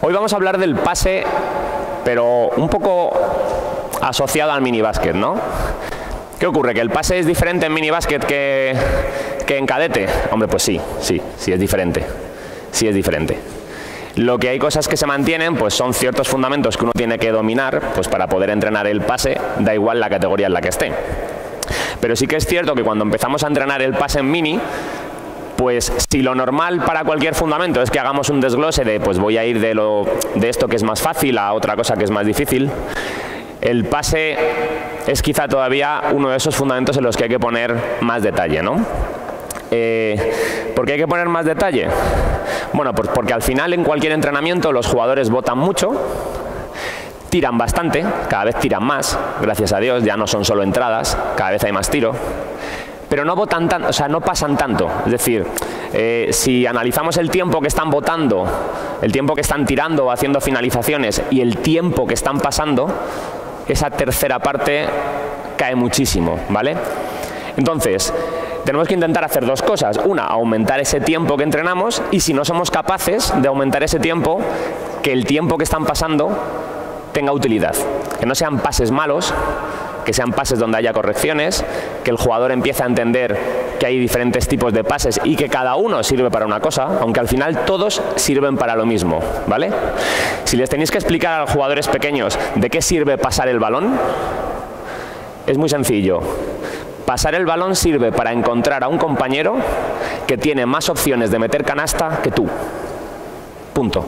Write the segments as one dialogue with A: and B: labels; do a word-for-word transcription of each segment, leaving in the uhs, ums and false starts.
A: Hoy vamos a hablar del pase, pero un poco asociado al minibásquet, ¿no? ¿Qué ocurre? ¿Que el pase es diferente en minibásquet que, que en cadete? Hombre, pues sí, sí, sí es diferente. Sí es diferente. Lo que hay cosas que se mantienen, pues son ciertos fundamentos que uno tiene que dominar, pues para poder entrenar el pase, da igual la categoría en la que esté. Pero sí que es cierto que cuando empezamos a entrenar el pase en mini, pues si lo normal para cualquier fundamento es que hagamos un desglose de, pues voy a ir de, lo, de esto que es más fácil a otra cosa que es más difícil, el pase es quizá todavía uno de esos fundamentos en los que hay que poner más detalle, ¿no? Eh, ¿Por qué hay que poner más detalle? Bueno, pues porque al final en cualquier entrenamiento los jugadores botan mucho, tiran bastante, cada vez tiran más, gracias a Dios, ya no son solo entradas, cada vez hay más tiro, pero no botan tanto, o sea, no pasan tanto. Es decir, eh, si analizamos el tiempo que están botando, el tiempo que están tirando o haciendo finalizaciones y el tiempo que están pasando, esa tercera parte cae muchísimo, ¿vale? Entonces, tenemos que intentar hacer dos cosas. Una, aumentar ese tiempo que entrenamos, y si no somos capaces de aumentar ese tiempo, que el tiempo que están pasando tenga utilidad. Que no sean pases malos, que sean pases donde haya correcciones, que el jugador empiece a entender que hay diferentes tipos de pases y que cada uno sirve para una cosa, aunque al final todos sirven para lo mismo, ¿vale? Si les tenéis que explicar a los jugadores pequeños de qué sirve pasar el balón, es muy sencillo. Pasar el balón sirve para encontrar a un compañero que tiene más opciones de meter canasta que tú. Punto.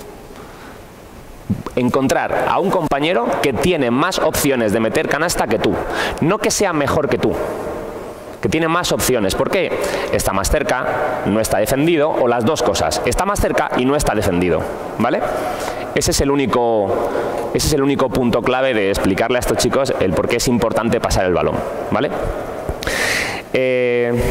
A: Encontrar a un compañero que tiene más opciones de meter canasta que tú. No que sea mejor que tú, que tiene más opciones. ¿Por qué? Está más cerca, no está defendido, o las dos cosas. Está más cerca y no está defendido, ¿vale? Ese es el único, ese es el único punto clave de explicarle a estos chicos el por qué es importante pasar el balón, ¿vale? Eh,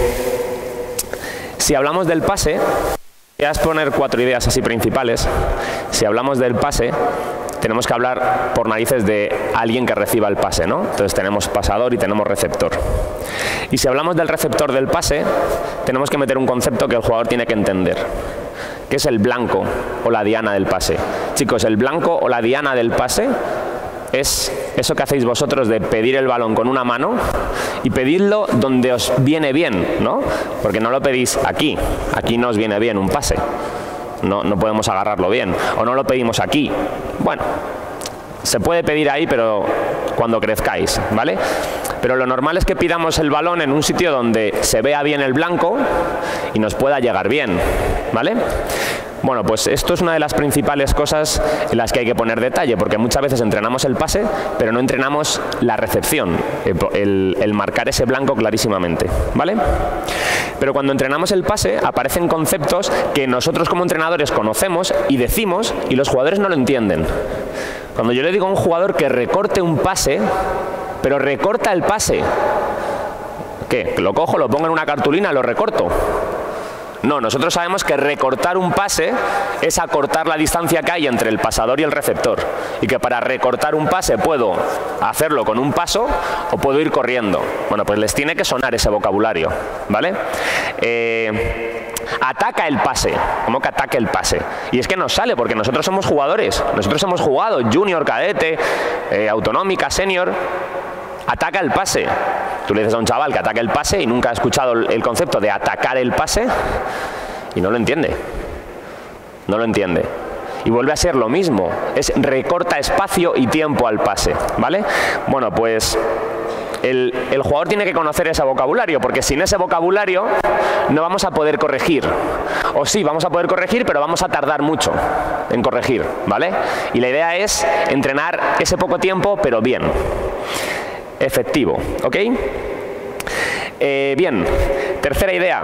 A: si hablamos del pase, voy a exponer cuatro ideas así principales. Si hablamos del pase, tenemos que hablar por narices de alguien que reciba el pase, ¿no? Entonces tenemos pasador y tenemos receptor. Y si hablamos del receptor del pase, tenemos que meter un concepto que el jugador tiene que entender, que es el blanco o la diana del pase. Chicos, el blanco o la diana del pase es eso que hacéis vosotros de pedir el balón con una mano y pedirlo donde os viene bien, ¿no? Porque no lo pedís aquí, aquí no os viene bien un pase, no, no podemos agarrarlo bien, o no lo pedimos aquí. Bueno, se puede pedir ahí, pero cuando crezcáis, ¿vale? Pero lo normal es que pidamos el balón en un sitio donde se vea bien el blanco y nos pueda llegar bien, ¿vale? Bueno, pues esto es una de las principales cosas en las que hay que poner detalle, porque muchas veces entrenamos el pase, pero no entrenamos la recepción, el, el marcar ese blanco clarísimamente, ¿vale? Pero cuando entrenamos el pase, aparecen conceptos que nosotros como entrenadores conocemos y decimos, y los jugadores no lo entienden. Cuando yo le digo a un jugador que recorte un pase, pero recorta el pase, ¿qué? Lo cojo, lo pongo en una cartulina, lo recorto. No, nosotros sabemos que recortar un pase es acortar la distancia que hay entre el pasador y el receptor. Y que para recortar un pase puedo hacerlo con un paso o puedo ir corriendo. Bueno, pues les tiene que sonar ese vocabulario, ¿vale? Eh, ataca el pase. ¿Cómo que ataque el pase? Y es que nos sale porque nosotros somos jugadores. Nosotros hemos jugado junior, cadete, eh, autonómica, senior. Ataca el pase. Tú le dices a un chaval que ataque el pase y nunca ha escuchado el concepto de atacar el pase y no lo entiende. No lo entiende. Y vuelve a ser lo mismo. Es recorta espacio y tiempo al pase, ¿vale? Bueno, pues el, el jugador tiene que conocer ese vocabulario, porque sin ese vocabulario no vamos a poder corregir. O sí, vamos a poder corregir, pero vamos a tardar mucho en corregir, ¿vale? Y la idea es entrenar ese poco tiempo, pero bien. Efectivo, ¿ok? Eh, bien, tercera idea.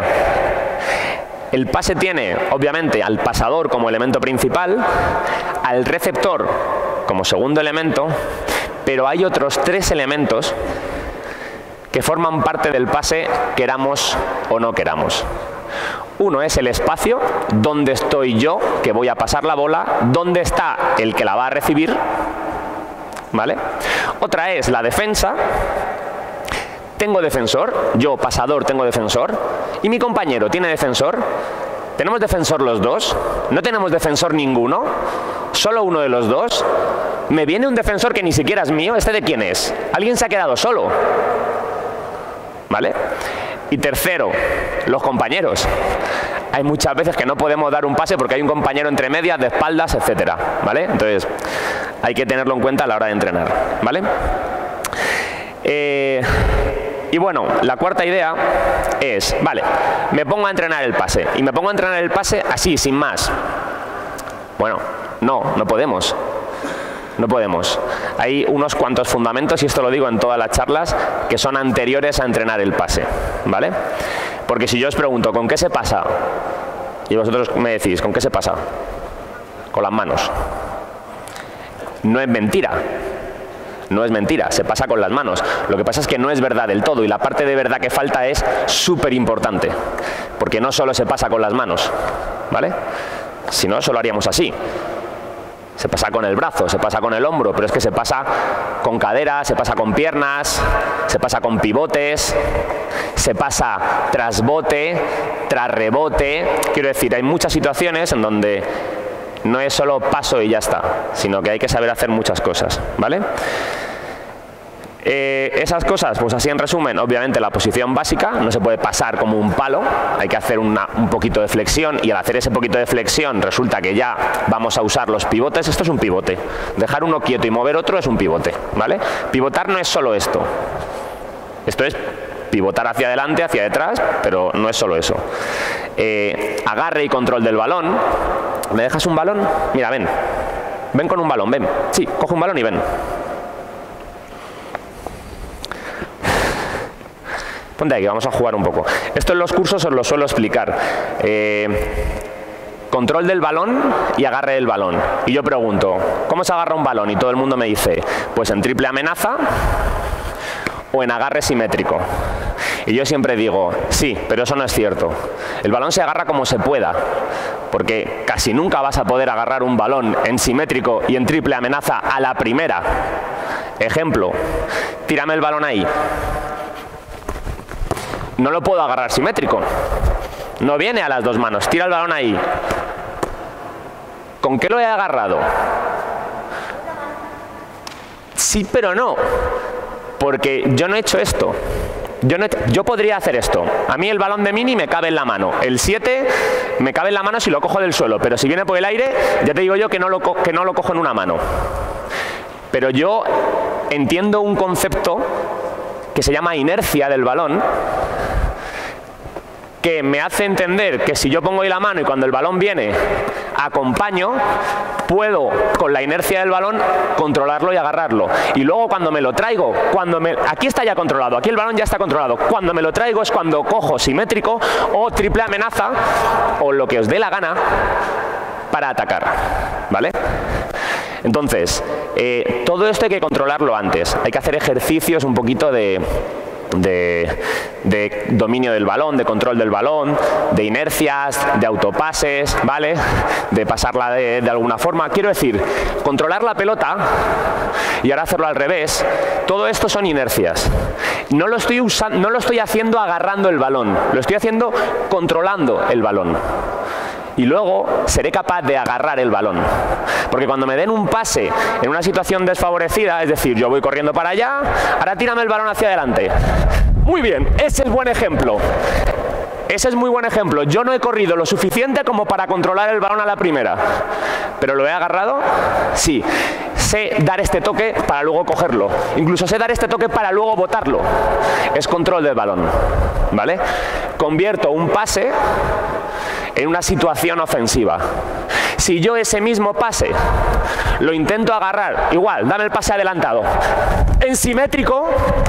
A: El pase tiene, obviamente, al pasador como elemento principal, al receptor como segundo elemento, pero hay otros tres elementos que forman parte del pase, queramos o no queramos. Uno es el espacio, dónde estoy yo, que voy a pasar la bola, dónde está el que la va a recibir, ¿vale? Otra es la defensa. Tengo defensor, yo pasador tengo defensor, y mi compañero tiene defensor. ¿Tenemos defensor los dos? ¿No tenemos defensor ninguno? solo uno de los dos, me viene un defensor que ni siquiera es mío. ¿Este de quién es? Alguien se ha quedado solo. ¿Vale? Y tercero, los compañeros. Hay muchas veces que no podemos dar un pase porque hay un compañero entre medias, de espaldas, etcétera. ¿Vale? Entonces, hay que tenerlo en cuenta a la hora de entrenar. ¿Vale? Eh, y bueno, la cuarta idea es, vale, me pongo a entrenar el pase. Y me pongo a entrenar el pase así, sin más. Bueno, no, no podemos. No podemos. Hay unos cuantos fundamentos, y esto lo digo en todas las charlas, que son anteriores a entrenar el pase. ¿Vale? Porque si yo os pregunto, ¿con qué se pasa? Y vosotros me decís, ¿con qué se pasa? Con las manos. No es mentira. No es mentira, se pasa con las manos. Lo que pasa es que no es verdad del todo, y la parte de verdad que falta es súper importante. Porque no solo se pasa con las manos, ¿vale? Si no, solo haríamos así. Se pasa con el brazo, se pasa con el hombro, pero es que se pasa con cadera, se pasa con piernas, se pasa con pivotes, se pasa tras bote, tras rebote. Quiero decir, hay muchas situaciones en donde no es solo paso y ya está, sino que hay que saber hacer muchas cosas, ¿vale? Eh, esas cosas, pues así en resumen, obviamente la posición básica, no se puede pasar como un palo, hay que hacer una, un poquito de flexión, y al hacer ese poquito de flexión resulta que ya vamos a usar los pivotes. Esto es un pivote, dejar uno quieto y mover otro es un pivote, ¿vale? Pivotar no es solo esto, esto es pivotar hacia adelante, hacia detrás, pero no es solo eso. Eh, agarre y control del balón. ¿Me dejas un balón? Mira, ven, ven con un balón, ven, sí, coge un balón y ven. Ponte aquí, vamos a jugar un poco. Esto en los cursos os lo suelo explicar. Eh, control del balón y agarre del balón. Y yo pregunto, ¿cómo se agarra un balón? Y todo el mundo me dice, pues en triple amenaza o en agarre simétrico. Y yo siempre digo, sí, pero eso no es cierto. El balón se agarra como se pueda, porque casi nunca vas a poder agarrar un balón en simétrico y en triple amenaza a la primera. Ejemplo, tírame el balón ahí. No lo puedo agarrar simétrico. No viene a las dos manos. Tira el balón ahí. ¿Con qué lo he agarrado? Sí, pero no. Porque yo no he hecho esto. Yo, no he, yo podría hacer esto. A mí el balón de mini me cabe en la mano. El siete me cabe en la mano si lo cojo del suelo. Pero si viene por el aire, ya te digo yo que no lo, que no lo cojo en una mano. Pero yo entiendo un concepto que se llama inercia del balón, que me hace entender que si yo pongo ahí la mano y cuando el balón viene acompaño, puedo con la inercia del balón controlarlo y agarrarlo. Y luego cuando me lo traigo, cuando me, aquí está ya controlado, aquí el balón ya está controlado. Cuando me lo traigo es cuando cojo simétrico o triple amenaza o lo que os dé la gana para atacar, ¿vale? Entonces, eh, todo esto hay que controlarlo antes. Hay que hacer ejercicios un poquito de, de, de dominio del balón, de control del balón, de inercias, de autopases, ¿vale? De pasarla de, de alguna forma. Quiero decir, controlar la pelota y ahora hacerlo al revés. Todo esto son inercias. No lo estoy usando, no lo estoy haciendo agarrando el balón, lo estoy haciendo controlando el balón. Y luego seré capaz de agarrar el balón. Porque cuando me den un pase en una situación desfavorecida, es decir, yo voy corriendo para allá, ahora tírame el balón hacia adelante. Muy bien, ese es buen ejemplo. Ese es muy buen ejemplo. Yo no he corrido lo suficiente como para controlar el balón a la primera. ¿Pero lo he agarrado? Sí. Sé dar este toque para luego cogerlo. Incluso sé dar este toque para luego botarlo. Es control del balón, ¿vale? Convierto un pase en una situación ofensiva. Si yo ese mismo pase lo intento agarrar, igual, dame el pase adelantado, en simétrico,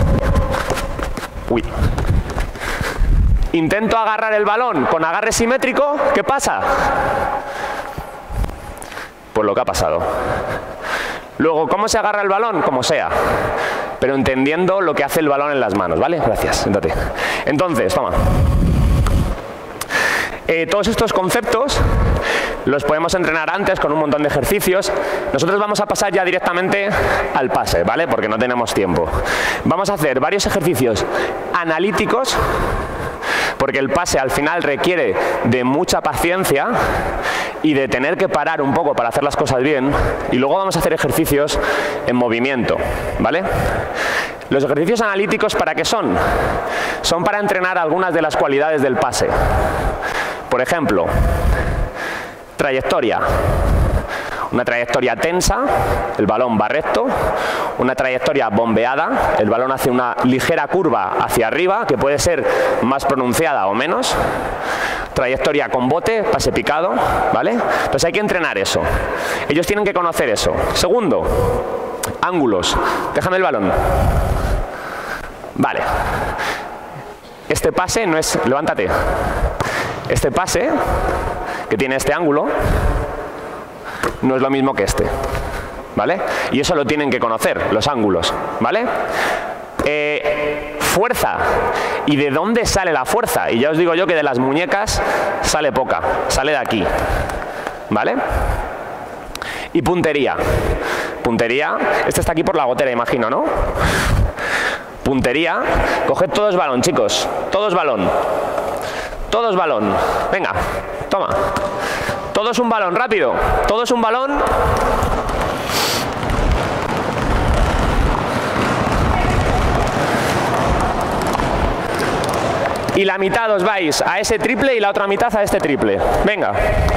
A: uy, intento agarrar el balón con agarre simétrico, ¿qué pasa? Pues lo que ha pasado. Luego, ¿cómo se agarra el balón? Como sea, pero entendiendo lo que hace el balón en las manos, ¿vale? Gracias, siéntate. Entonces, toma. Eh, todos estos conceptos los podemos entrenar antes con un montón de ejercicios. Nosotros vamos a pasar ya directamente al pase, ¿vale? Porque no tenemos tiempo. Vamos a hacer varios ejercicios analíticos, porque el pase al final requiere de mucha paciencia y de tener que parar un poco para hacer las cosas bien, y luego vamos a hacer ejercicios en movimiento, ¿vale? Los ejercicios analíticos, ¿para qué son? Son para entrenar algunas de las cualidades del pase. Por ejemplo, trayectoria. Una trayectoria tensa, el balón va recto. Una trayectoria bombeada, el balón hace una ligera curva hacia arriba, que puede ser más pronunciada o menos. Trayectoria con bote, pase picado, ¿vale? Entonces hay que entrenar eso. Ellos tienen que conocer eso. Segundo, ángulos. Déjame el balón. Vale. Este pase no es... Levántate. Este pase, que tiene este ángulo, no es lo mismo que este, ¿vale? Y eso lo tienen que conocer, los ángulos, ¿vale? Eh, fuerza. ¿Y de dónde sale la fuerza? Y ya os digo yo que de las muñecas sale poca, sale de aquí, ¿vale? Y puntería. Puntería, este está aquí por la gotera, imagino, ¿no? Puntería, coged todos balón, chicos, todos balón. Todos balón. Venga, toma. Todos un balón, rápido. Todos un balón. Y la mitad os vais a ese triple y la otra mitad a este triple. Venga.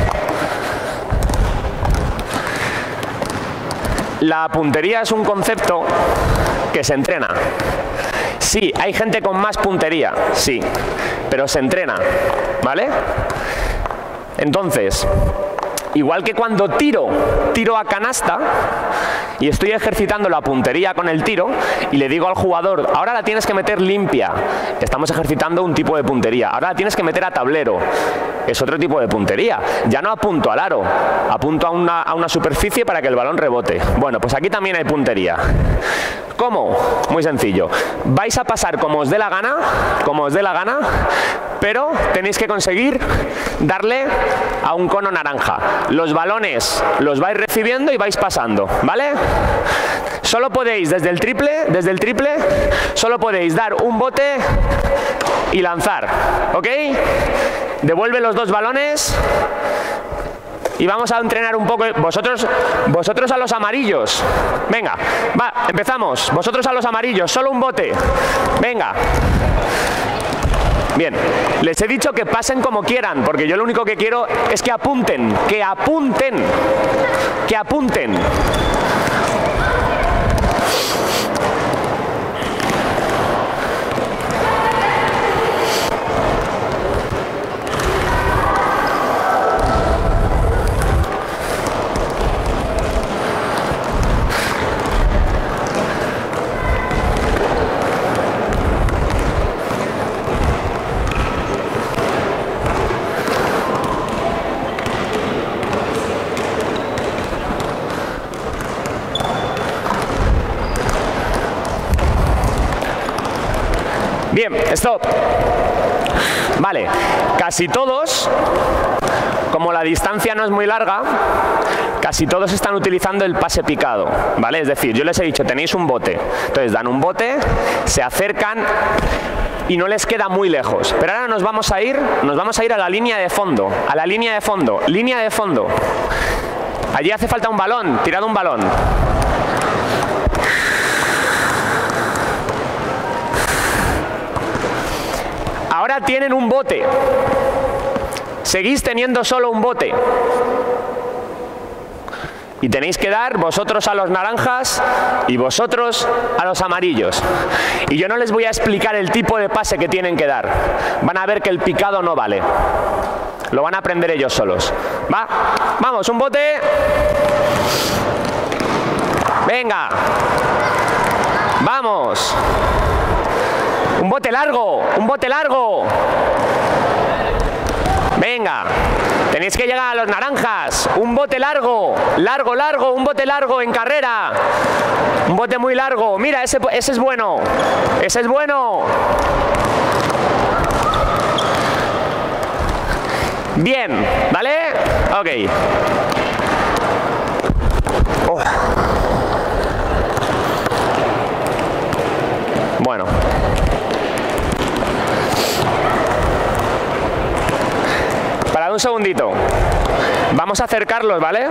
A: La puntería es un concepto que se entrena. Sí, hay gente con más puntería, sí, pero se entrena, ¿vale? Entonces, igual que cuando tiro, tiro a canasta y estoy ejercitando la puntería con el tiro y le digo al jugador, ahora la tienes que meter limpia, estamos ejercitando un tipo de puntería, ahora la tienes que meter a tablero, es otro tipo de puntería, ya no apunto al aro, apunto a una, a una superficie para que el balón rebote. Bueno, pues aquí también hay puntería. ¿Cómo? Muy sencillo. Vais a pasar como os dé la gana, como os dé la gana, pero tenéis que conseguir darle a un cono naranja. Los balones los vais recibiendo y vais pasando, ¿vale? Solo podéis, desde el triple, desde el triple, solo podéis dar un bote y lanzar, ¿ok? Devuelve los dos balones. Y vamos a entrenar un poco, vosotros, vosotros a los amarillos. Venga, va, empezamos. Vosotros a los amarillos, solo un bote. Venga. Bien, les he dicho que pasen como quieran, porque yo lo único que quiero es que apunten, que apunten, que apunten. Bien, stop. Vale, casi todos, como la distancia no es muy larga, casi todos están utilizando el pase picado, ¿vale? Es decir, yo les he dicho, tenéis un bote. Entonces dan un bote, se acercan y no les queda muy lejos. Pero ahora nos vamos a ir, nos vamos a ir a la línea de fondo, a la línea de fondo, línea de fondo. Allí hace falta un balón, tirad un balón. Ahora tienen un bote. Seguís teniendo solo un bote. Y tenéis que dar vosotros a los naranjas y vosotros a los amarillos. Y yo no les voy a explicar el tipo de pase que tienen que dar. Van a ver que el picado no vale. Lo van a aprender ellos solos. ¿Va? Vamos, un bote. Venga. Vamos. Un bote largo, un bote largo. Venga, tenéis que llegar a los naranjas. Un bote largo, largo, largo, un bote largo en carrera. Un bote muy largo. Mira, ese, ese es bueno. Ese es bueno. Bien, ¿vale? Ok. Oh. Bueno. Parad un segundito. Vamos Vamos a acercarlos, ¿vale?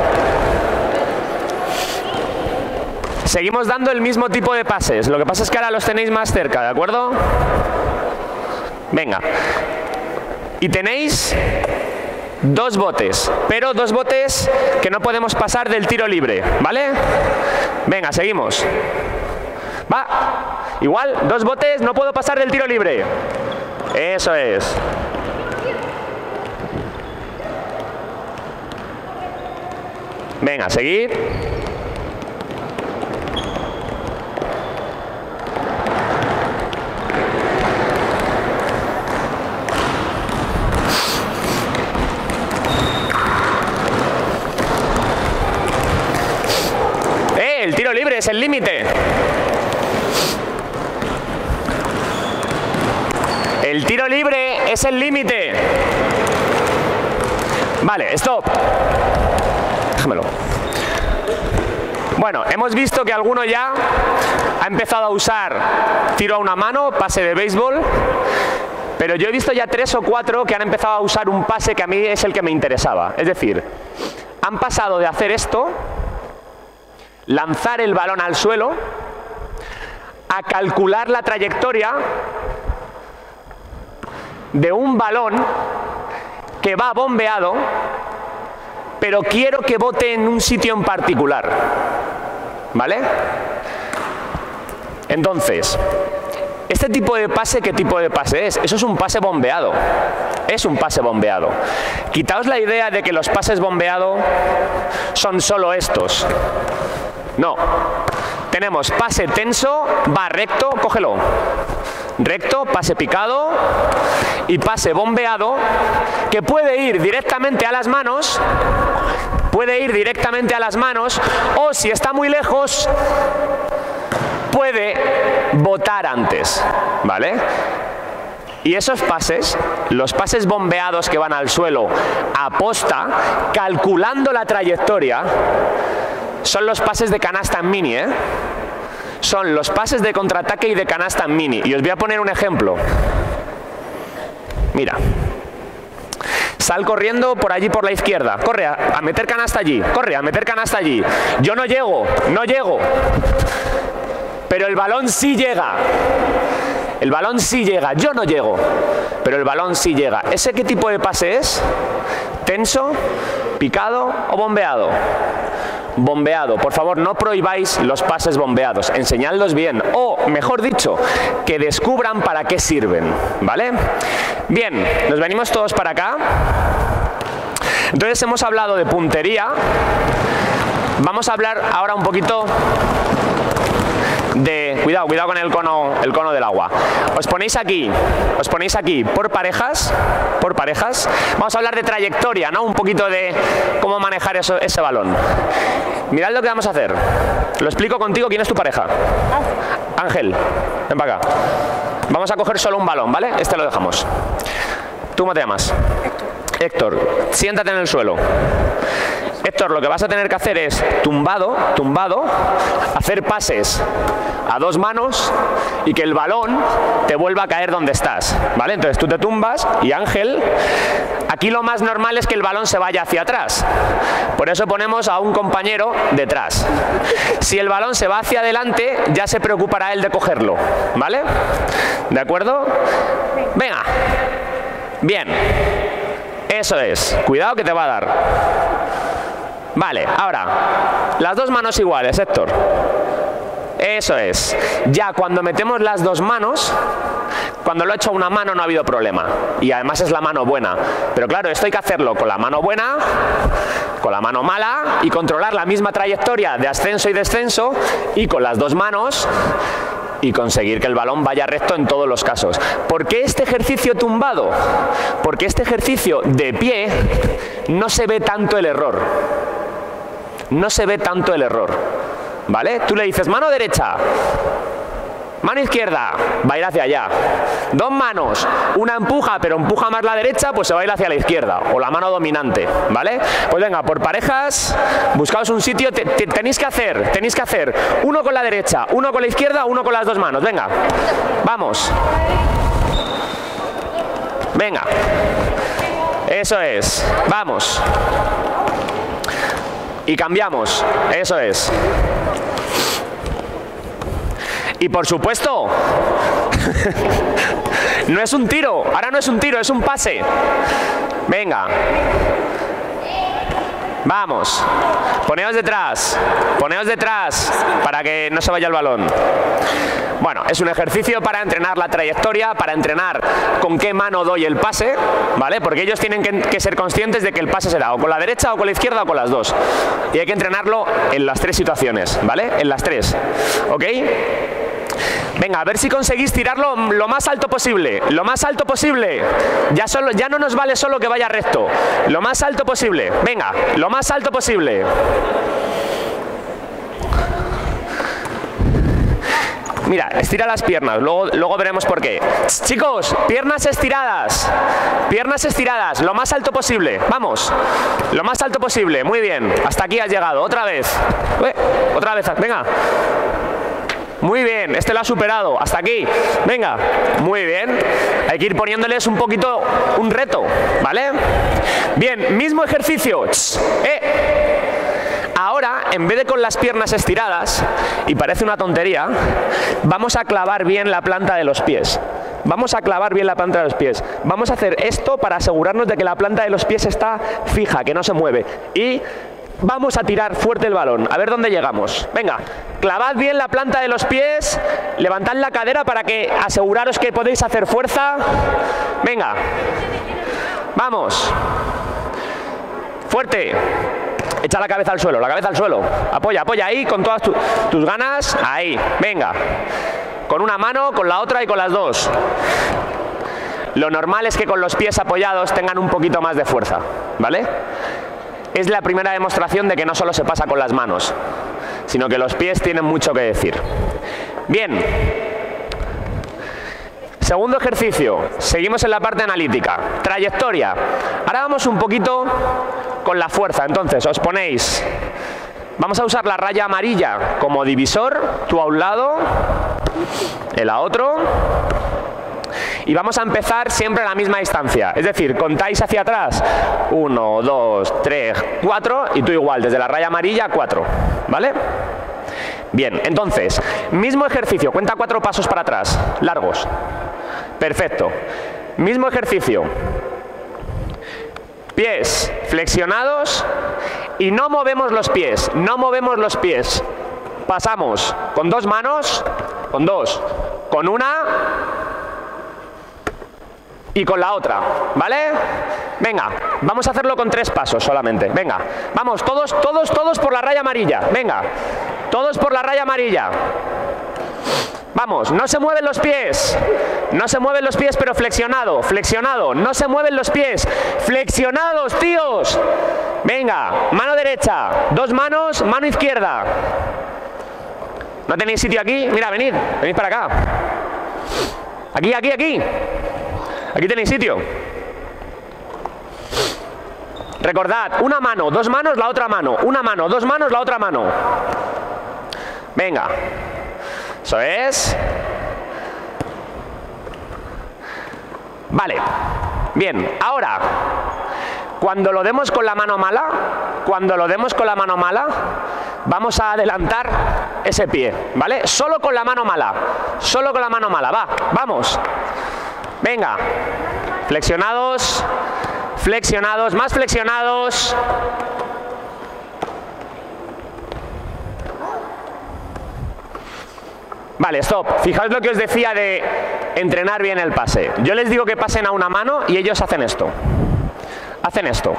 A: Seguimos dando el mismo tipo de pases. Lo que pasa es que ahora los tenéis más cerca, ¿de acuerdo? Venga. Y tenéis dos botes, pero dos botes que no podemos pasar del tiro libre, ¿vale? Venga, seguimos. Va. Igual, dos botes, no puedo pasar del tiro libre. Eso es. Venga, seguid. ¡Eh! El tiro libre es el límite. El tiro libre es el límite. Vale, stop. Déjamelo. Bueno, hemos visto que alguno ya ha empezado a usar tiro a una mano, pase de béisbol, pero yo he visto ya tres o cuatro que han empezado a usar un pase que a mí es el que me interesaba. Es decir, han pasado de hacer esto, lanzar el balón al suelo, a calcular la trayectoria de un balón que va bombeado, pero quiero que bote en un sitio en particular, ¿vale? Entonces, este tipo de pase, ¿qué tipo de pase es? Eso es un pase bombeado, es un pase bombeado. Quitaos la idea de que los pases bombeados son solo estos. No, tenemos pase tenso, va recto, cógelo. Recto, pase picado y pase bombeado, que puede ir directamente a las manos, puede ir directamente a las manos, o si está muy lejos, puede botar antes, ¿vale? Y esos pases, los pases bombeados que van al suelo a posta, calculando la trayectoria, son los pases de canasta en mini, ¿eh? Son los pases de contraataque y de canasta en mini. Y os voy a poner un ejemplo. Mira. Sal corriendo por allí por la izquierda. Corre a, a meter canasta allí. Corre a meter canasta allí. Yo no llego, no llego. Pero el balón sí llega. El balón sí llega. Yo no llego. Pero el balón sí llega. ¿Ese qué tipo de pase es? ¿Tenso, picado o bombeado? Bombeado. Por favor, no prohibáis los pases bombeados, enseñadlos bien, o mejor dicho, que descubran para qué sirven, ¿vale? Bien, nos venimos todos para acá. Entonces hemos hablado de puntería. Vamos a hablar ahora un poquito de... Cuidado, cuidado con el cono, el cono del agua. Os ponéis aquí, os ponéis aquí por parejas, por parejas. Vamos a hablar de trayectoria, ¿no? Un poquito de cómo manejar eso, ese balón. Mirad lo que vamos a hacer. Lo explico contigo. ¿Quién es tu pareja? Ángel, ven para acá. Vamos a coger solo un balón, ¿vale? Este lo dejamos. ¿Tú cómo te llamas? Héctor. Héctor, siéntate en el suelo. Héctor, lo que vas a tener que hacer es tumbado, tumbado, hacer pases a dos manos y que el balón te vuelva a caer donde estás, ¿vale? Entonces tú te tumbas y Ángel, aquí lo más normal es que el balón se vaya hacia atrás. Por eso ponemos a un compañero detrás. Si el balón se va hacia adelante, ya se preocupará él de cogerlo, ¿vale? ¿De acuerdo? Venga. Bien. Eso es. Cuidado que te va a dar. Vale, ahora, las dos manos iguales, Héctor. Eso es. Ya cuando metemos las dos manos, cuando lo he hecho a una mano no ha habido problema. Y además es la mano buena. Pero claro, esto hay que hacerlo con la mano buena, con la mano mala, y controlar la misma trayectoria de ascenso y descenso, y con las dos manos, y conseguir que el balón vaya recto en todos los casos. ¿Por qué este ejercicio tumbado? Porque este ejercicio de pie no se ve tanto el error. No se ve tanto el error, ¿vale? Tú le dices mano derecha, mano izquierda, va a ir hacia allá. Dos manos, una empuja, pero empuja más la derecha, pues se va a ir hacia la izquierda, o la mano dominante, ¿vale? Pues venga, por parejas, buscaos un sitio, te, te, tenéis que hacer, tenéis que hacer uno con la derecha, uno con la izquierda, uno con las dos manos, venga, vamos. Venga, eso es, vamos. Y cambiamos. Eso es. Y por supuesto, no es un tiro. Ahora no es un tiro, es un pase. Venga. Vamos. Poneos detrás. Poneos detrás para que no se vaya el balón. Bueno, es un ejercicio para entrenar la trayectoria, para entrenar con qué mano doy el pase, ¿vale? Porque ellos tienen que, que ser conscientes de que el pase será o con la derecha o con la izquierda o con las dos. Y hay que entrenarlo en las tres situaciones, ¿vale? En las tres, ¿ok? Venga, a ver si conseguís tirarlo lo más alto posible, lo más alto posible. Ya, solo, ya no nos vale solo que vaya recto, lo más alto posible. Venga, lo más alto posible. Mira, estira las piernas, luego, luego veremos por qué. Chicos, piernas estiradas, piernas estiradas, lo más alto posible. Vamos, lo más alto posible, muy bien. Hasta aquí has llegado, otra vez. Ué, otra vez, venga. Muy bien, este lo ha superado, hasta aquí. Venga, muy bien. Hay que ir poniéndoles un poquito un reto, ¿vale? Bien, mismo ejercicio. Eh. Ahora, en vez de con las piernas estiradas, y parece una tontería, vamos a clavar bien la planta de los pies. Vamos a clavar bien la planta de los pies. Vamos a hacer esto para asegurarnos de que la planta de los pies está fija, que no se mueve. Y vamos a tirar fuerte el balón. A ver dónde llegamos. Venga, clavad bien la planta de los pies, levantad la cadera para que aseguraros que podéis hacer fuerza. Venga, vamos. Fuerte. Echa la cabeza al suelo, la cabeza al suelo. Apoya, apoya ahí con todas tu, tus ganas. Ahí, venga. Con una mano, con la otra y con las dos. Lo normal es que con los pies apoyados tengan un poquito más de fuerza, ¿vale? Es la primera demostración de que no solo se pasa con las manos, sino que los pies tienen mucho que decir. Bien. Segundo ejercicio. Seguimos en la parte analítica. Trayectoria. Ahora vamos un poquito con la fuerza. Entonces, os ponéis... Vamos a usar la raya amarilla como divisor. Tú a un lado, él a otro. Y vamos a empezar siempre a la misma distancia. Es decir, contáis hacia atrás. Uno, dos, tres, cuatro. Y tú igual, desde la raya amarilla, cuatro. ¿Vale? Bien, entonces, mismo ejercicio. Cuenta cuatro pasos para atrás, largos. Perfecto. Mismo ejercicio. Pies flexionados y no movemos los pies. No movemos los pies. Pasamos con dos manos, con dos, con una y con la otra, ¿vale? Venga, vamos a hacerlo con tres pasos solamente. Venga, vamos, todos, todos, todos por la raya amarilla. Venga, todos por la raya amarilla. Vamos, no se mueven los pies. No se mueven los pies, pero flexionado, flexionado. No se mueven los pies. Flexionados, tíos. Venga, mano derecha, dos manos, mano izquierda. ¿No tenéis sitio aquí? Mira, venid, venid para acá. Aquí, aquí, aquí. Aquí tenéis sitio. Recordad, una mano, dos manos, la otra mano. Una mano, dos manos, la otra mano. Venga. Eso es. Vale. Bien, ahora, cuando lo demos con la mano mala, cuando lo demos con la mano mala, vamos a adelantar ese pie, ¿vale? Solo con la mano mala, solo con la mano mala, va, vamos. Venga, flexionados, flexionados, más flexionados. Vale, stop. Fijaos lo que os decía de entrenar bien el pase. Yo les digo que pasen a una mano y ellos hacen esto. Hacen esto.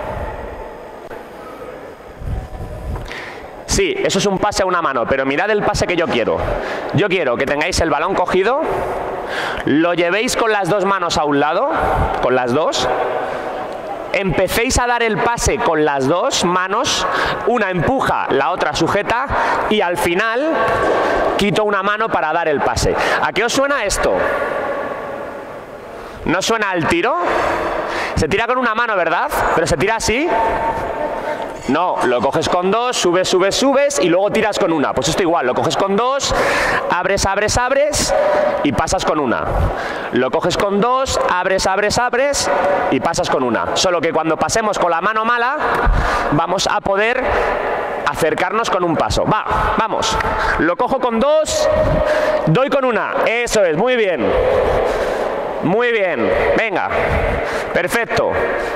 A: Sí, eso es un pase a una mano, pero mirad el pase que yo quiero. Yo quiero que tengáis el balón cogido, lo llevéis con las dos manos a un lado, con las dos, empecéis a dar el pase con las dos manos, una empuja, la otra sujeta, y al final quito una mano para dar el pase. ¿A qué os suena esto? ¿No suena al tiro? Se tira con una mano, ¿verdad? Pero se tira así. No, lo coges con dos, subes, subes, subes y luego tiras con una. Pues esto igual, lo coges con dos, abres, abres, abres y pasas con una. Lo coges con dos, abres, abres, abres y pasas con una. Solo que cuando pasemos con la mano mala, vamos a poder acercarnos con un paso. Va, vamos. Lo cojo con dos, doy con una. Eso es, muy bien. Muy bien. Venga. Perfecto.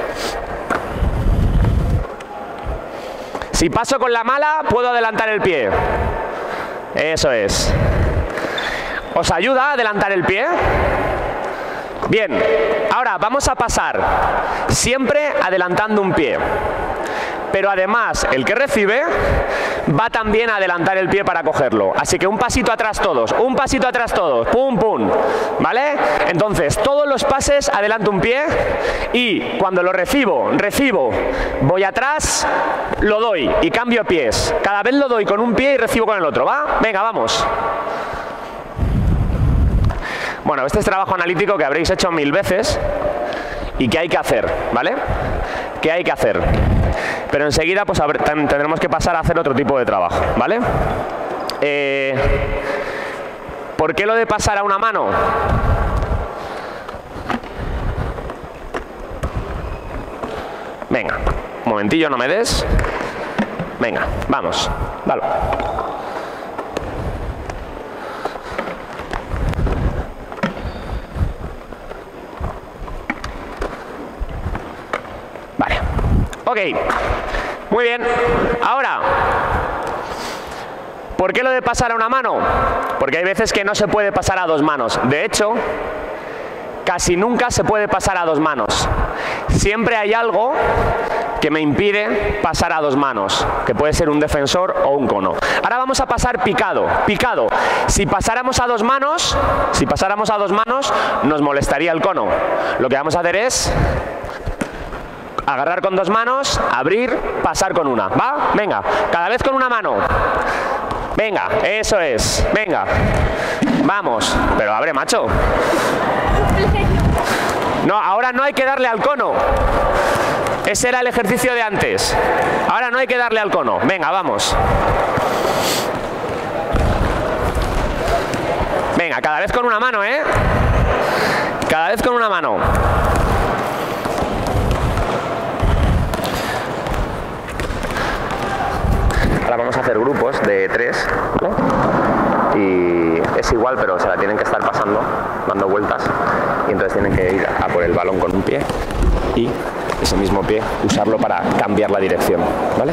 A: Si paso con la mala, puedo adelantar el pie. Eso es. ¿Os ayuda a adelantar el pie? Bien. Ahora vamos a pasar siempre adelantando un pie. Pero además, el que recibe va también a adelantar el pie para cogerlo. Así que un pasito atrás todos, un pasito atrás todos, pum, pum. ¿Vale? Entonces, todos los pases adelanto un pie y cuando lo recibo, recibo, voy atrás, lo doy y cambio pies. Cada vez lo doy con un pie y recibo con el otro, ¿va? Venga, vamos. Bueno, este es trabajo analítico que habréis hecho mil veces y que hay que hacer, ¿vale? ¿Qué hay que hacer? Pero enseguida pues tendremos que pasar a hacer otro tipo de trabajo, ¿vale? Eh, ¿Por qué lo de pasar a una mano? Venga, un momentillo, no me des. Venga, vamos, dalo. Vale. Ok, muy bien. Ahora, ¿por qué lo de pasar a una mano? Porque hay veces que no se puede pasar a dos manos. De hecho, casi nunca se puede pasar a dos manos. Siempre hay algo que me impide pasar a dos manos, que puede ser un defensor o un cono. Ahora vamos a pasar picado, picado. Si pasáramos a dos manos, si pasáramos a dos manos, nos molestaría el cono. Lo que vamos a hacer es agarrar con dos manos, abrir, pasar con una. ¿Va? Venga, cada vez con una mano. Venga, eso es. Venga. Vamos. Pero abre, macho. No, ahora no hay que darle al cono. Ese era el ejercicio de antes. Ahora no hay que darle al cono. Venga, vamos. Venga, cada vez con una mano, ¿eh? Cada vez con una mano. Ahora vamos a hacer grupos de tres, ¿vale? Y es igual, pero se la tienen que estar pasando, dando vueltas, y entonces tienen que ir a por el balón con un pie y ese mismo pie usarlo para cambiar la dirección, ¿vale?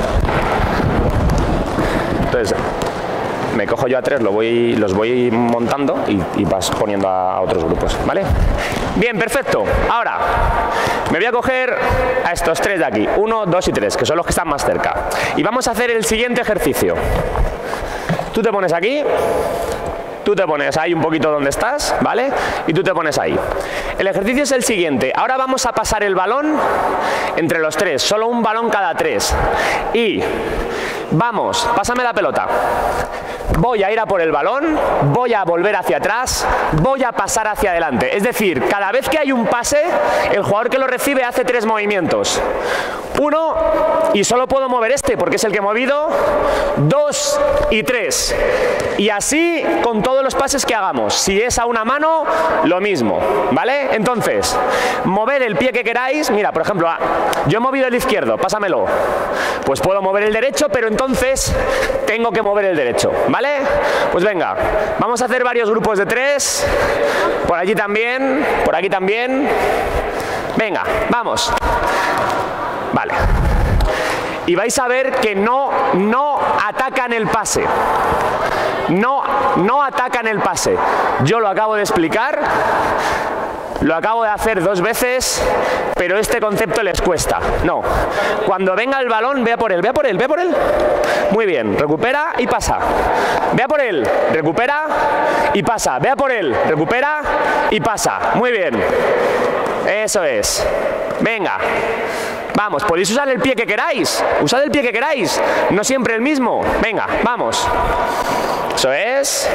A: Entonces me cojo yo a tres, lo voy, los voy montando y, y vas poniendo a, a otros grupos, ¿vale? Bien, perfecto. Ahora me voy a coger a estos tres de aquí, uno, dos y tres, que son los que están más cerca. Y vamos a hacer el siguiente ejercicio. Tú te pones aquí, tú te pones ahí un poquito donde estás, ¿vale? Y tú te pones ahí. El ejercicio es el siguiente. Ahora vamos a pasar el balón entre los tres, solo un balón cada tres. Y vamos, pásame la pelota. Voy a ir a por el balón, voy a volver hacia atrás, voy a pasar hacia adelante. Es decir, cada vez que hay un pase, el jugador que lo recibe hace tres movimientos. Uno, y solo puedo mover este porque es el que he movido. Dos y tres. Y así con todos los pases que hagamos. Si es a una mano, lo mismo, ¿vale? Entonces, mover el pie que queráis. Mira, por ejemplo, yo he movido el izquierdo, pásamelo. Pues puedo mover el derecho, pero entonces tengo que mover el derecho, ¿vale? Pues venga, vamos a hacer varios grupos de tres. Por allí también, por aquí también. Venga, vamos. Vale. Y vais a ver que no, no atacan el pase. No, no atacan el pase. Yo lo acabo de explicar. Lo acabo de hacer dos veces, pero este concepto les cuesta. No. Cuando venga el balón, vea por él, vea por él, vea por él. Muy bien, recupera y pasa. Vea por él, recupera y pasa. Vea por él, recupera y pasa. Muy bien. Eso es. Venga. Vamos, podéis usar el pie que queráis. Usad el pie que queráis. No siempre el mismo. Venga, vamos. Eso es.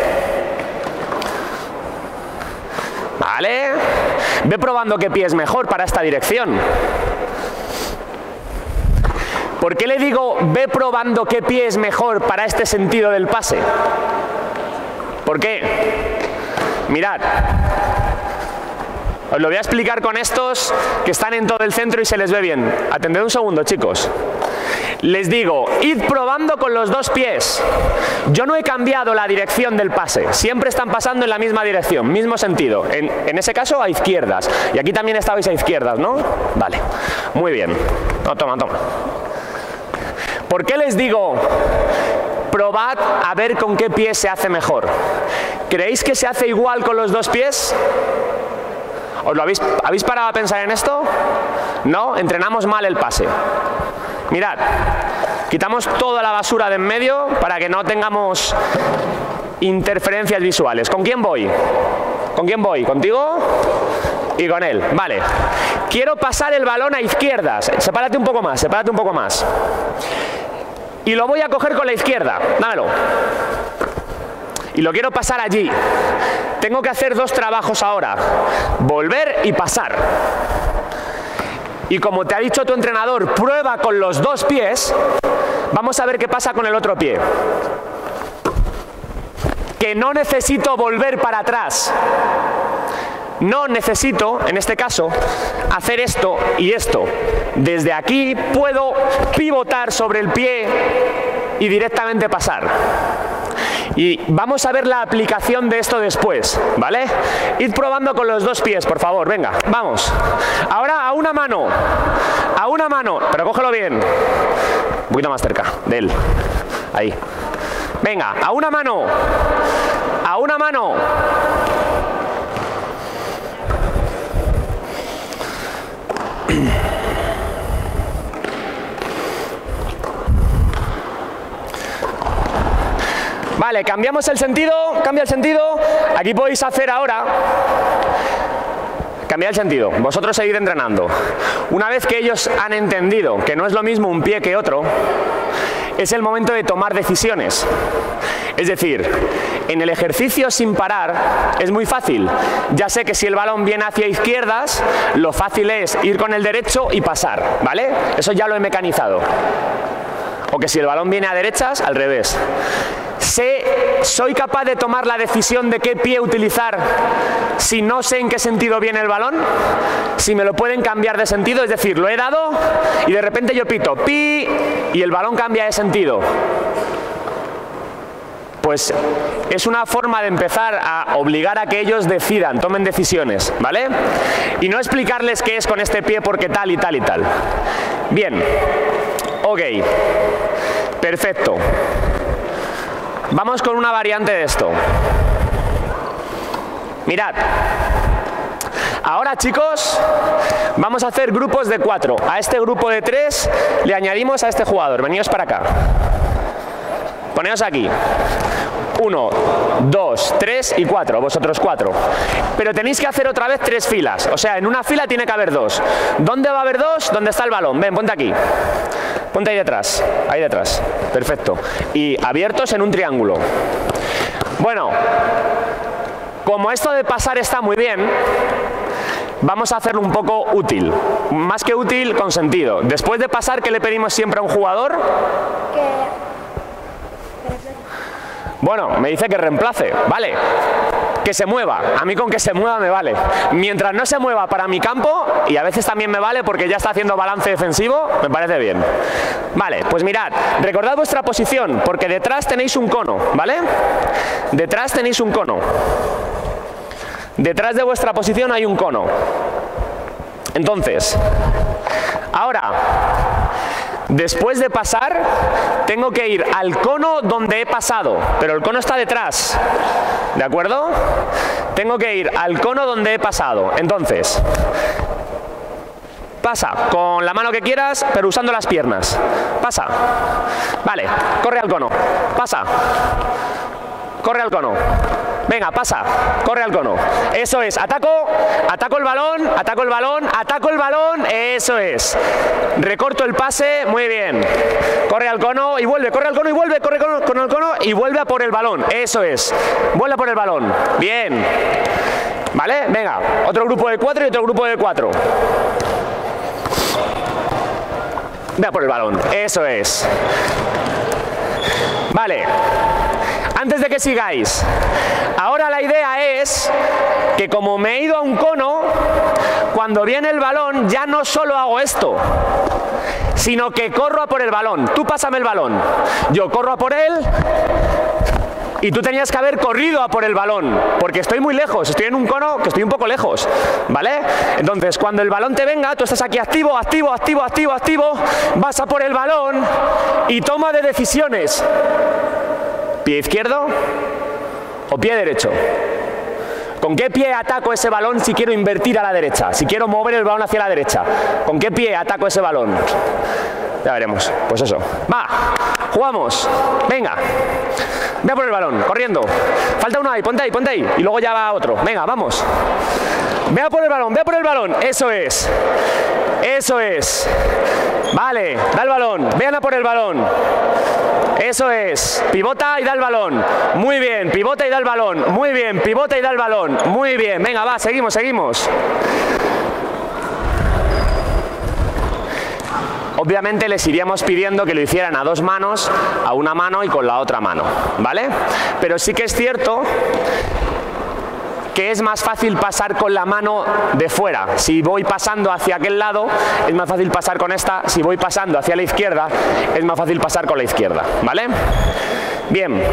A: Vale. Ve probando qué pie es mejor para esta dirección. ¿Por qué le digo ve probando qué pie es mejor para este sentido del pase? ¿Por qué? Mirad. Os lo voy a explicar con estos que están en todo el centro y se les ve bien. Atended un segundo, chicos. Les digo, id probando con los dos pies. Yo no he cambiado la dirección del pase. Siempre están pasando en la misma dirección, mismo sentido. En, en ese caso, a izquierdas. Y aquí también estabais a izquierdas, ¿no? Vale. Muy bien. No, toma, toma. ¿Por qué les digo, probad a ver con qué pie se hace mejor? ¿Creéis que se hace igual con los dos pies? ¿Os lo habéis, habéis parado a pensar en esto? No, entrenamos mal el pase. Mirad, quitamos toda la basura de en medio para que no tengamos interferencias visuales. ¿Con quién voy? ¿Con quién voy? ¿Contigo? Y con él. Vale. Quiero pasar el balón a izquierdas. Sepárate un poco más, sepárate un poco más. Y lo voy a coger con la izquierda. Dámelo. Y lo quiero pasar allí. Tengo que hacer dos trabajos ahora. Volver y pasar. Y como te ha dicho tu entrenador, prueba con los dos pies, vamos a ver qué pasa con el otro pie. Que no necesito volver para atrás. No necesito, en este caso, hacer esto y esto. Desde aquí puedo pivotar sobre el pie y directamente pasar. Y vamos a ver la aplicación de esto después, ¿vale? Id probando con los dos pies, por favor, venga, vamos. Ahora a una mano, a una mano, pero cógelo bien. Un poquito más cerca de él, ahí. Venga, a una mano, a una mano. Vale, cambiamos el sentido, cambia el sentido. Aquí podéis hacer ahora, cambiar el sentido, vosotros seguid entrenando. Una vez que ellos han entendido que no es lo mismo un pie que otro, es el momento de tomar decisiones. Es decir, en el ejercicio sin parar es muy fácil. Ya sé que si el balón viene hacia izquierdas, lo fácil es ir con el derecho y pasar, ¿vale? Eso ya lo he mecanizado. O que si el balón viene a derechas, al revés. Sé, soy capaz de tomar la decisión de qué pie utilizar si no sé en qué sentido viene el balón, si me lo pueden cambiar de sentido, es decir, lo he dado y de repente yo pito pi y el balón cambia de sentido. Pues es una forma de empezar a obligar a que ellos decidan, tomen decisiones, ¿vale? Y no explicarles qué es con este pie porque tal y tal y tal. Bien, ok, perfecto. Vamos con una variante de esto. Mirad. Ahora, chicos, vamos a hacer grupos de cuatro. A este grupo de tres le añadimos a este jugador. Veníos para acá. Poneos aquí. Uno, dos, tres y cuatro. Vosotros cuatro. Pero tenéis que hacer otra vez tres filas. O sea, en una fila tiene que haber dos. ¿Dónde va a haber dos? ¿Dónde está el balón? Ven, ponte aquí. Ponte ahí detrás. Ahí detrás. Perfecto. Y abiertos en un triángulo. Bueno, como esto de pasar está muy bien, vamos a hacerlo un poco útil. Más que útil, con sentido. Después de pasar, ¿qué le pedimos siempre a un jugador? Que... Bueno, me dice que reemplace, vale, que se mueva, a mí con que se mueva me vale. Mientras no se mueva para mi campo, y a veces también me vale porque ya está haciendo balance defensivo, me parece bien. Vale, pues mirad, recordad vuestra posición, porque detrás tenéis un cono, ¿vale? Detrás tenéis un cono. Detrás de vuestra posición hay un cono. Entonces, ahora... Después de pasar, tengo que ir al cono donde he pasado, pero el cono está detrás, ¿de acuerdo? Tengo que ir al cono donde he pasado. Entonces, pasa con la mano que quieras, pero usando las piernas. Pasa. Vale, corre al cono. Pasa. Corre al cono. Venga, pasa, corre al cono. Eso es, ataco, ataco el balón, ataco el balón, ataco el balón, eso es. Recorto el pase, muy bien. Corre al cono y vuelve, corre al cono y vuelve, corre con, con el cono y vuelve a por el balón, eso es. Vuelve a por el balón, bien. ¿Vale? Venga, otro grupo de cuatro y otro grupo de cuatro. Ve a por el balón, eso es. Vale. Antes de que sigáis, ahora la idea es que como me he ido a un cono, cuando viene el balón ya no solo hago esto, sino que corro a por el balón. Tú pásame el balón, yo corro a por él y tú tenías que haber corrido a por el balón, porque estoy muy lejos, estoy en un cono que estoy un poco lejos, ¿vale? Entonces, cuando el balón te venga, tú estás aquí activo, activo, activo, activo, activo, vas a por el balón y toma de decisiones. ¿Pie izquierdo o pie derecho? ¿Con qué pie ataco ese balón si quiero invertir a la derecha? Si quiero mover el balón hacia la derecha, ¿con qué pie ataco ese balón? Ya veremos. Pues eso. Va, jugamos. Venga. Ve a por el balón, corriendo. Falta uno ahí, ponte ahí, ponte ahí. Y luego ya va otro. Venga, vamos. Ve a por el balón, ve a por el balón. Eso es. Eso es. Vale, da el balón. Vean a por el balón. Eso es. Pivota y da el balón. Muy bien, pivota y da el balón. Muy bien, pivota y da el balón. Muy bien. Venga, va, seguimos, seguimos. Obviamente les iríamos pidiendo que lo hicieran a dos manos, a una mano y con la otra mano, ¿vale? Pero sí que es cierto que es más fácil pasar con la mano de fuera. Si voy pasando hacia aquel lado, es más fácil pasar con esta. Si voy pasando hacia la izquierda, es más fácil pasar con la izquierda, ¿vale? Bien.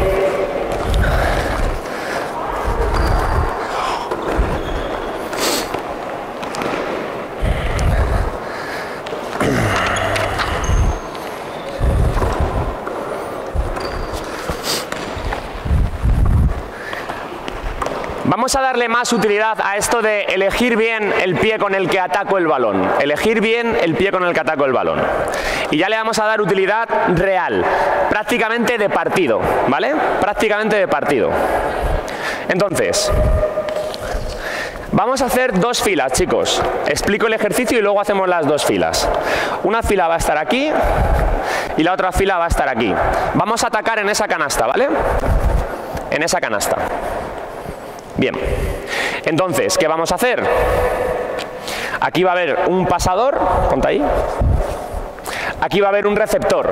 A: Vamos a darle más utilidad a esto de elegir bien el pie con el que ataco el balón. Elegir bien el pie con el que ataco el balón. Y ya le vamos a dar utilidad real, prácticamente de partido, ¿vale? Prácticamente de partido. Entonces, vamos a hacer dos filas, chicos. Explico el ejercicio y luego hacemos las dos filas. Una fila va a estar aquí y la otra fila va a estar aquí. Vamos a atacar en esa canasta, ¿vale? En esa canasta. Bien, entonces, ¿qué vamos a hacer? Aquí va a haber un pasador, ponte ahí. Aquí va a haber un receptor.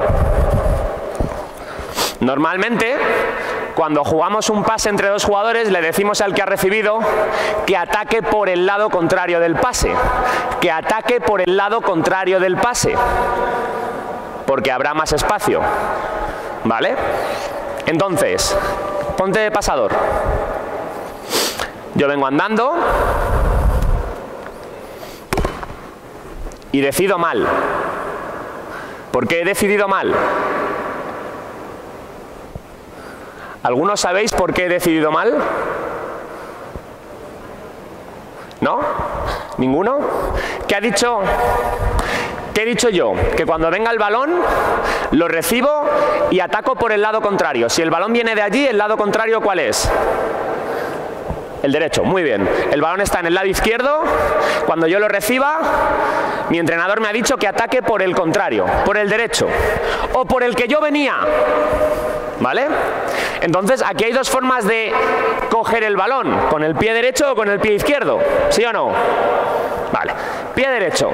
A: Normalmente, cuando jugamos un pase entre dos jugadores, le decimos al que ha recibido que ataque por el lado contrario del pase. Que ataque por el lado contrario del pase. Porque habrá más espacio. ¿Vale? Entonces, ponte de pasador. Yo vengo andando y decido mal. ¿Por qué he decidido mal? ¿Algunos sabéis por qué he decidido mal? ¿No? ¿Ninguno? ¿Qué ha dicho? ¿Qué he dicho yo? Que cuando venga el balón lo recibo y ataco por el lado contrario. Si el balón viene de allí, ¿el lado contrario cuál es? El derecho, muy bien. El balón está en el lado izquierdo. Cuando yo lo reciba, mi entrenador me ha dicho que ataque por el contrario, por el derecho o por el que yo venía. ¿Vale? Entonces, aquí hay dos formas de coger el balón, con el pie derecho o con el pie izquierdo. ¿Sí o no? Vale. Pie derecho.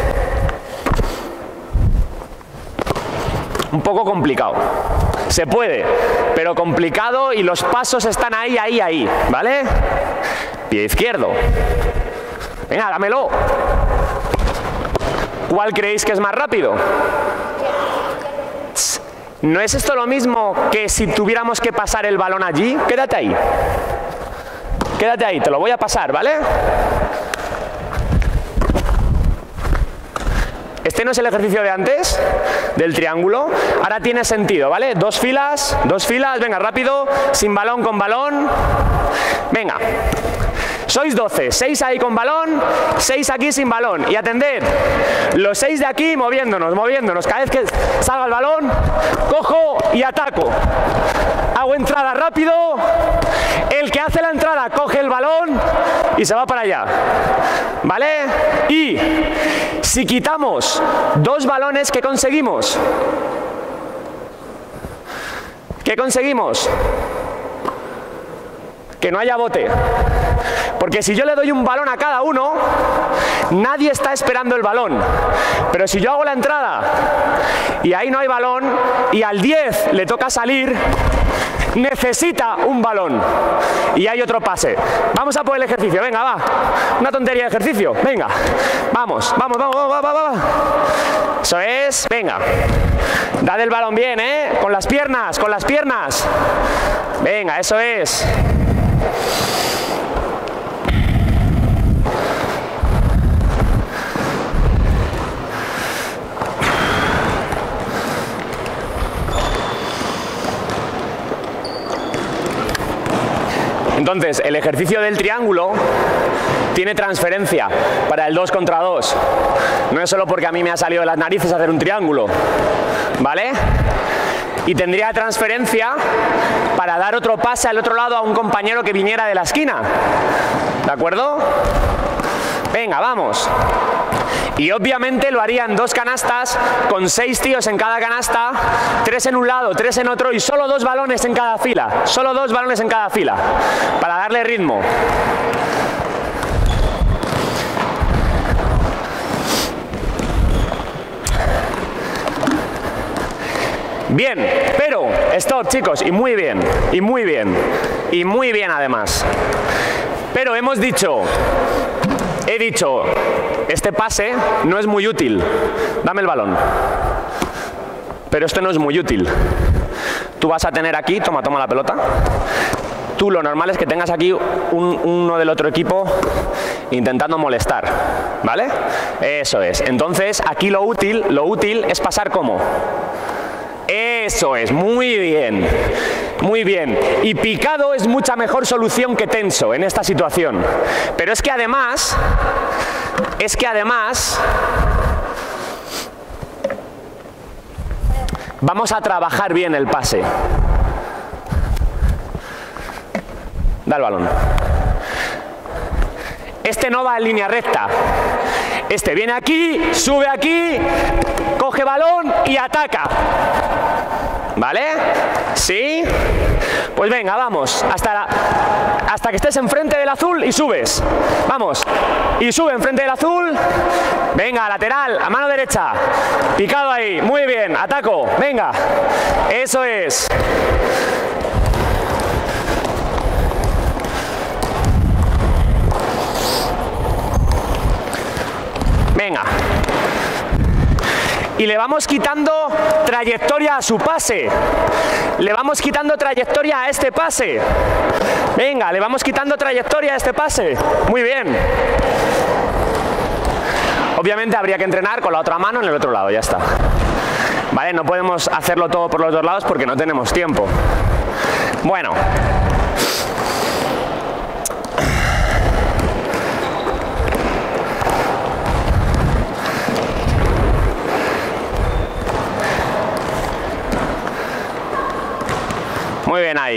A: Un poco complicado. Se puede, pero complicado y los pasos están ahí, ahí, ahí, ¿vale? Pie izquierdo. Venga, dámelo. ¿Cuál creéis que es más rápido? ¿No es esto lo mismo que si tuviéramos que pasar el balón allí? Quédate ahí. Quédate ahí, te lo voy a pasar, ¿vale? Este no es el ejercicio de antes, del triángulo. Ahora tiene sentido, ¿vale? Dos filas, dos filas, venga, rápido, sin balón, con balón. Venga. Sois doce, seis ahí con balón, seis aquí sin balón. Y atended, los seis de aquí moviéndonos, moviéndonos. Cada vez que salga el balón, cojo y ataco. Hago entrada rápido. El que hace la entrada coge el balón y se va para allá. ¿Vale? Y si quitamos dos balones, ¿qué conseguimos? ¿Qué conseguimos? Que no haya bote. Porque si yo le doy un balón a cada uno, nadie está esperando el balón. Pero si yo hago la entrada y ahí no hay balón y al diez le toca salir, necesita un balón y hay otro pase. Vamos a por el ejercicio, venga, va. Una tontería de ejercicio, venga. Vamos, vamos, vamos, vamos, vamos, vamos. Eso es, venga. Dad el balón bien, ¿eh? Con las piernas, con las piernas. Venga, eso es. Entonces, el ejercicio del triángulo tiene transferencia para el dos contra dos. No es solo porque a mí me ha salido de las narices hacer un triángulo, ¿vale? Y tendría transferencia para dar otro pase al otro lado a un compañero que viniera de la esquina. ¿De acuerdo? Venga, vamos. Y obviamente lo haría en dos canastas, con seis tíos en cada canasta, tres en un lado, tres en otro y solo dos balones en cada fila. Solo dos balones en cada fila, para darle ritmo. Bien, pero, stop chicos, y muy bien, y muy bien, y muy bien además. Pero hemos dicho, he dicho, este pase no es muy útil. Dame el balón. Pero esto no es muy útil. Tú vas a tener aquí, toma, toma la pelota. Tú lo normal es que tengas aquí un, uno del otro equipo intentando molestar, ¿vale? Eso es. Entonces, aquí lo útil, lo útil es pasar como. Eso es, muy bien, muy bien. Y picado es mucha mejor solución que tenso en esta situación. Pero es que además, es que además, vamos a trabajar bien el pase. Da el balón. Este no va en línea recta. Este viene aquí, sube aquí, coge balón y ataca. ¿Vale? ¿Sí? Pues venga, vamos. Hasta, la, hasta que estés enfrente del azul y subes. Vamos. Y sube enfrente del azul. Venga, lateral, a mano derecha. Picado ahí. Muy bien. Ataco. Venga. Eso es. Venga. Y le vamos quitando trayectoria a su pase. Le vamos quitando trayectoria a este pase. Venga, le vamos quitando trayectoria a este pase. Muy bien. Obviamente habría que entrenar con la otra mano en el otro lado, ya está. Vale, no podemos hacerlo todo por los dos lados porque no tenemos tiempo. Bueno. Muy bien ahí.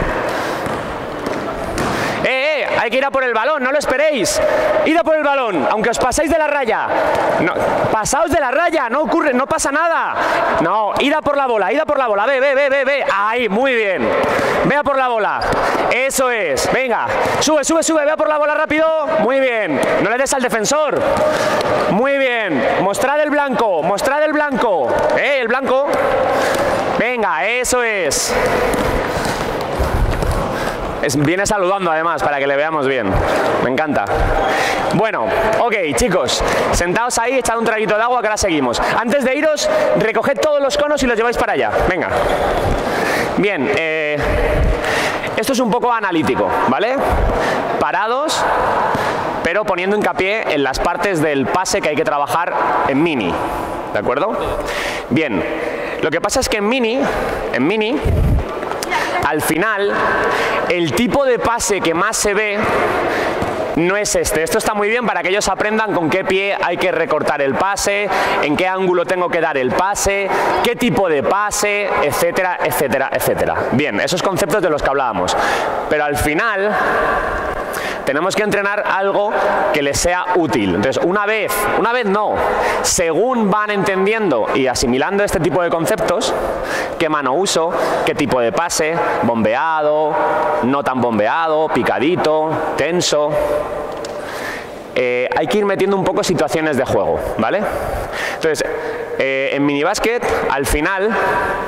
A: ¡Eh, eh! Hay que ir a por el balón, no lo esperéis. Id a por el balón, aunque os paséis de la raya. No, pasaos de la raya, no ocurre, no pasa nada. No, id a por la bola, id a por la bola. Ve, ve, ve, ve, ve. Ahí, muy bien. Ve a por la bola. Eso es. Venga, sube, sube, sube. Ve a por la bola rápido. Muy bien. No le des al defensor. Muy bien. Mostrad el blanco, mostrad el blanco. Eh, el blanco. Venga, eso es. Es, viene saludando además para que le veamos bien. Me encanta. Bueno, ok, chicos, sentaos ahí, echad un traguito de agua que ahora seguimos. Antes de iros, recoged todos los conos y los lleváis para allá. Venga. Bien, eh, esto es un poco analítico, ¿vale? Parados, pero poniendo hincapié en las partes del pase que hay que trabajar en mini. ¿De acuerdo? Bien, lo que pasa es que en mini, en mini, al final, el tipo de pase que más se ve no es este. Esto está muy bien para que ellos aprendan con qué pie hay que recortar el pase, en qué ángulo tengo que dar el pase, qué tipo de pase, etcétera, etcétera, etcétera. Bien, esos conceptos de los que hablábamos. Pero al final tenemos que entrenar algo que les sea útil. Entonces, una vez, una vez no, según van entendiendo y asimilando este tipo de conceptos, qué mano uso, qué tipo de pase, bombeado, no tan bombeado, picadito, tenso, eh, hay que ir metiendo un poco situaciones de juego, ¿vale? Entonces, eh, en minibásquet, al final,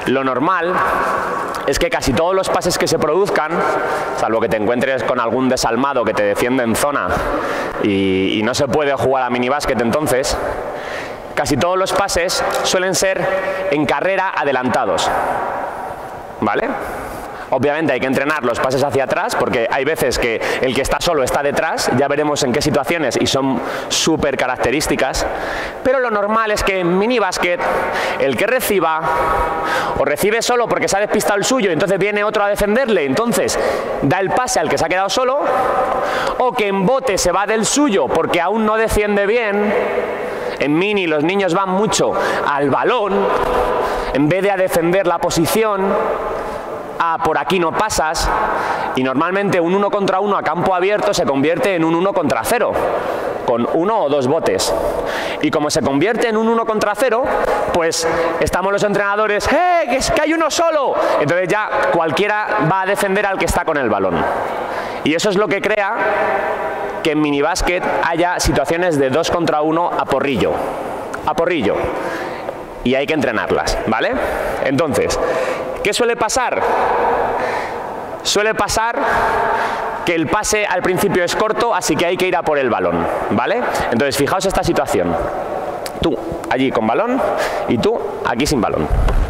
A: Lo normal es que casi todos los pases que se produzcan, salvo que te encuentres con algún desalmado que te defiende en zona y, y no se puede jugar a minibásquet entonces, casi todos los pases suelen ser en carrera adelantados, ¿vale? Obviamente hay que entrenar los pases hacia atrás porque hay veces que el que está solo está detrás, ya veremos en qué situaciones y son súper características, pero lo normal es que en minibásquet el que reciba o recibe solo porque se ha despistado el suyo y entonces viene otro a defenderle, entonces da el pase al que se ha quedado solo, o que en bote se va del suyo porque aún no defiende bien. En mini los niños van mucho al balón en vez de a defender la posición. Ah, por aquí no pasas, y normalmente un uno contra uno a campo abierto se convierte en un uno contra cero, con uno o dos botes. Y como se convierte en un uno contra cero, pues estamos los entrenadores, ¡eh, que es que hay uno solo! Entonces ya cualquiera va a defender al que está con el balón. Y eso es lo que crea que en minibásquet haya situaciones de dos contra uno a porrillo, a porrillo. Y hay que entrenarlas, ¿vale? Entonces, ¿qué suele pasar? Suele pasar que el pase al principio es corto, así que hay que ir a por el balón, ¿vale? Entonces, fijaos esta situación. Tú allí con balón y tú aquí sin balón.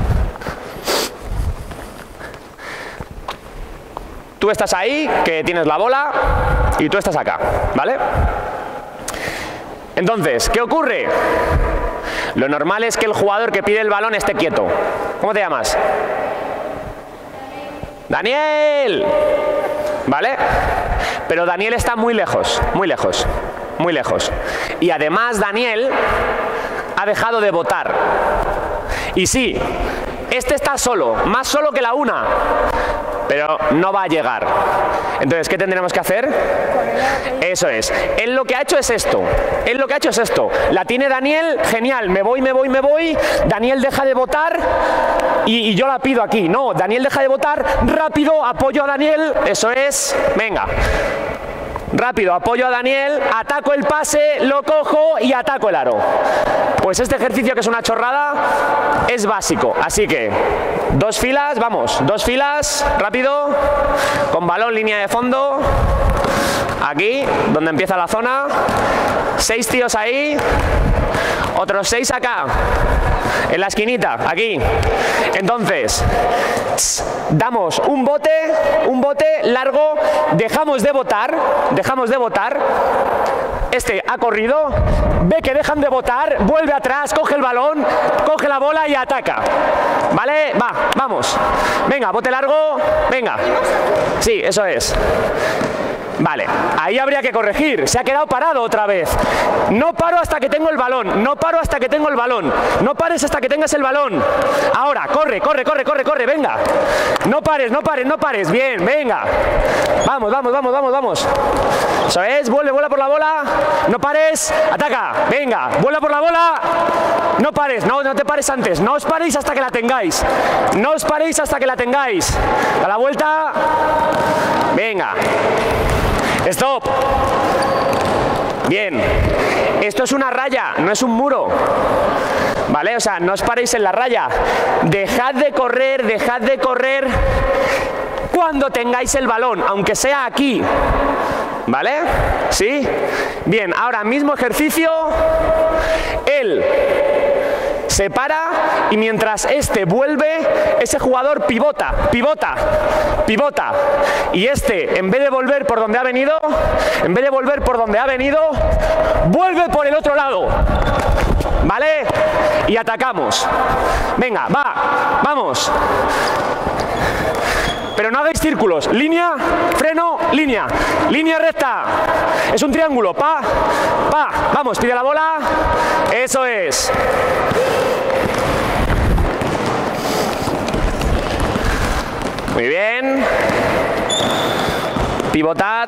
A: Tú estás ahí, que tienes la bola, y tú estás acá, ¿vale? Entonces, ¿qué ocurre? Lo normal es que el jugador que pide el balón esté quieto. ¿Cómo te llamas? ¡Daniel! ¿Vale? Pero Daniel está muy lejos, muy lejos, muy lejos. Y además Daniel ha dejado de votar. Y sí, este está solo, más solo que la una, pero no va a llegar. Entonces, ¿qué tendremos que hacer? Eso es. Él lo que ha hecho es esto. Él lo que ha hecho es esto. La tiene Daniel, genial, me voy, me voy, me voy. Daniel deja de votar y, y yo la pido aquí. No, Daniel deja de votar, rápido, apoyo a Daniel. Eso es, venga. Rápido, apoyo a Daniel, ataco el pase, lo cojo y ataco el aro. Pues este ejercicio, que es una chorrada, es básico. Así que, dos filas, vamos, dos filas, rápido, con balón, línea de fondo, aquí, donde empieza la zona, seis tíos ahí, otros seis acá, en la esquinita, aquí. Entonces, damos un bote, un bote largo, dejamos de votar, dejamos de votar, este ha corrido, ve que dejan de votar, vuelve atrás, coge el balón, coge la bola y ataca. ¿Vale? Va, vamos. Venga, bote largo, venga. Sí, eso es. Vale, ahí habría que corregir, se ha quedado parado otra vez. No paro hasta que tengo el balón, no paro hasta que tengo el balón, no pares hasta que tengas el balón. Ahora, corre, corre, corre, corre, corre, venga. No pares, no pares, no pares, bien, venga. Vamos, vamos, vamos, vamos, vamos. Eso es, vuelve, vuela por la bola, no pares, ataca, venga, vuela por la bola, no pares, no, no te pares antes, no os paréis hasta que la tengáis, no os paréis hasta que la tengáis. A la vuelta, venga. Stop. Bien. Esto es una raya, no es un muro. ¿Vale? O sea, no os paréis en la raya. Dejad de correr, dejad de correr cuando tengáis el balón, aunque sea aquí. ¿Vale? ¿Sí? Bien, ahora mismo ejercicio. Él se para y mientras este vuelve, ese jugador pivota, pivota, pivota. Y este, en vez de volver por donde ha venido, en vez de volver por donde ha venido, vuelve por el otro lado. ¿Vale? Y atacamos. Venga, va, vamos. Pero no hagáis círculos. Línea, freno, línea. Línea recta. Es un triángulo. Pa, pa. Vamos, pide la bola. Eso es. Muy bien. Pivotad.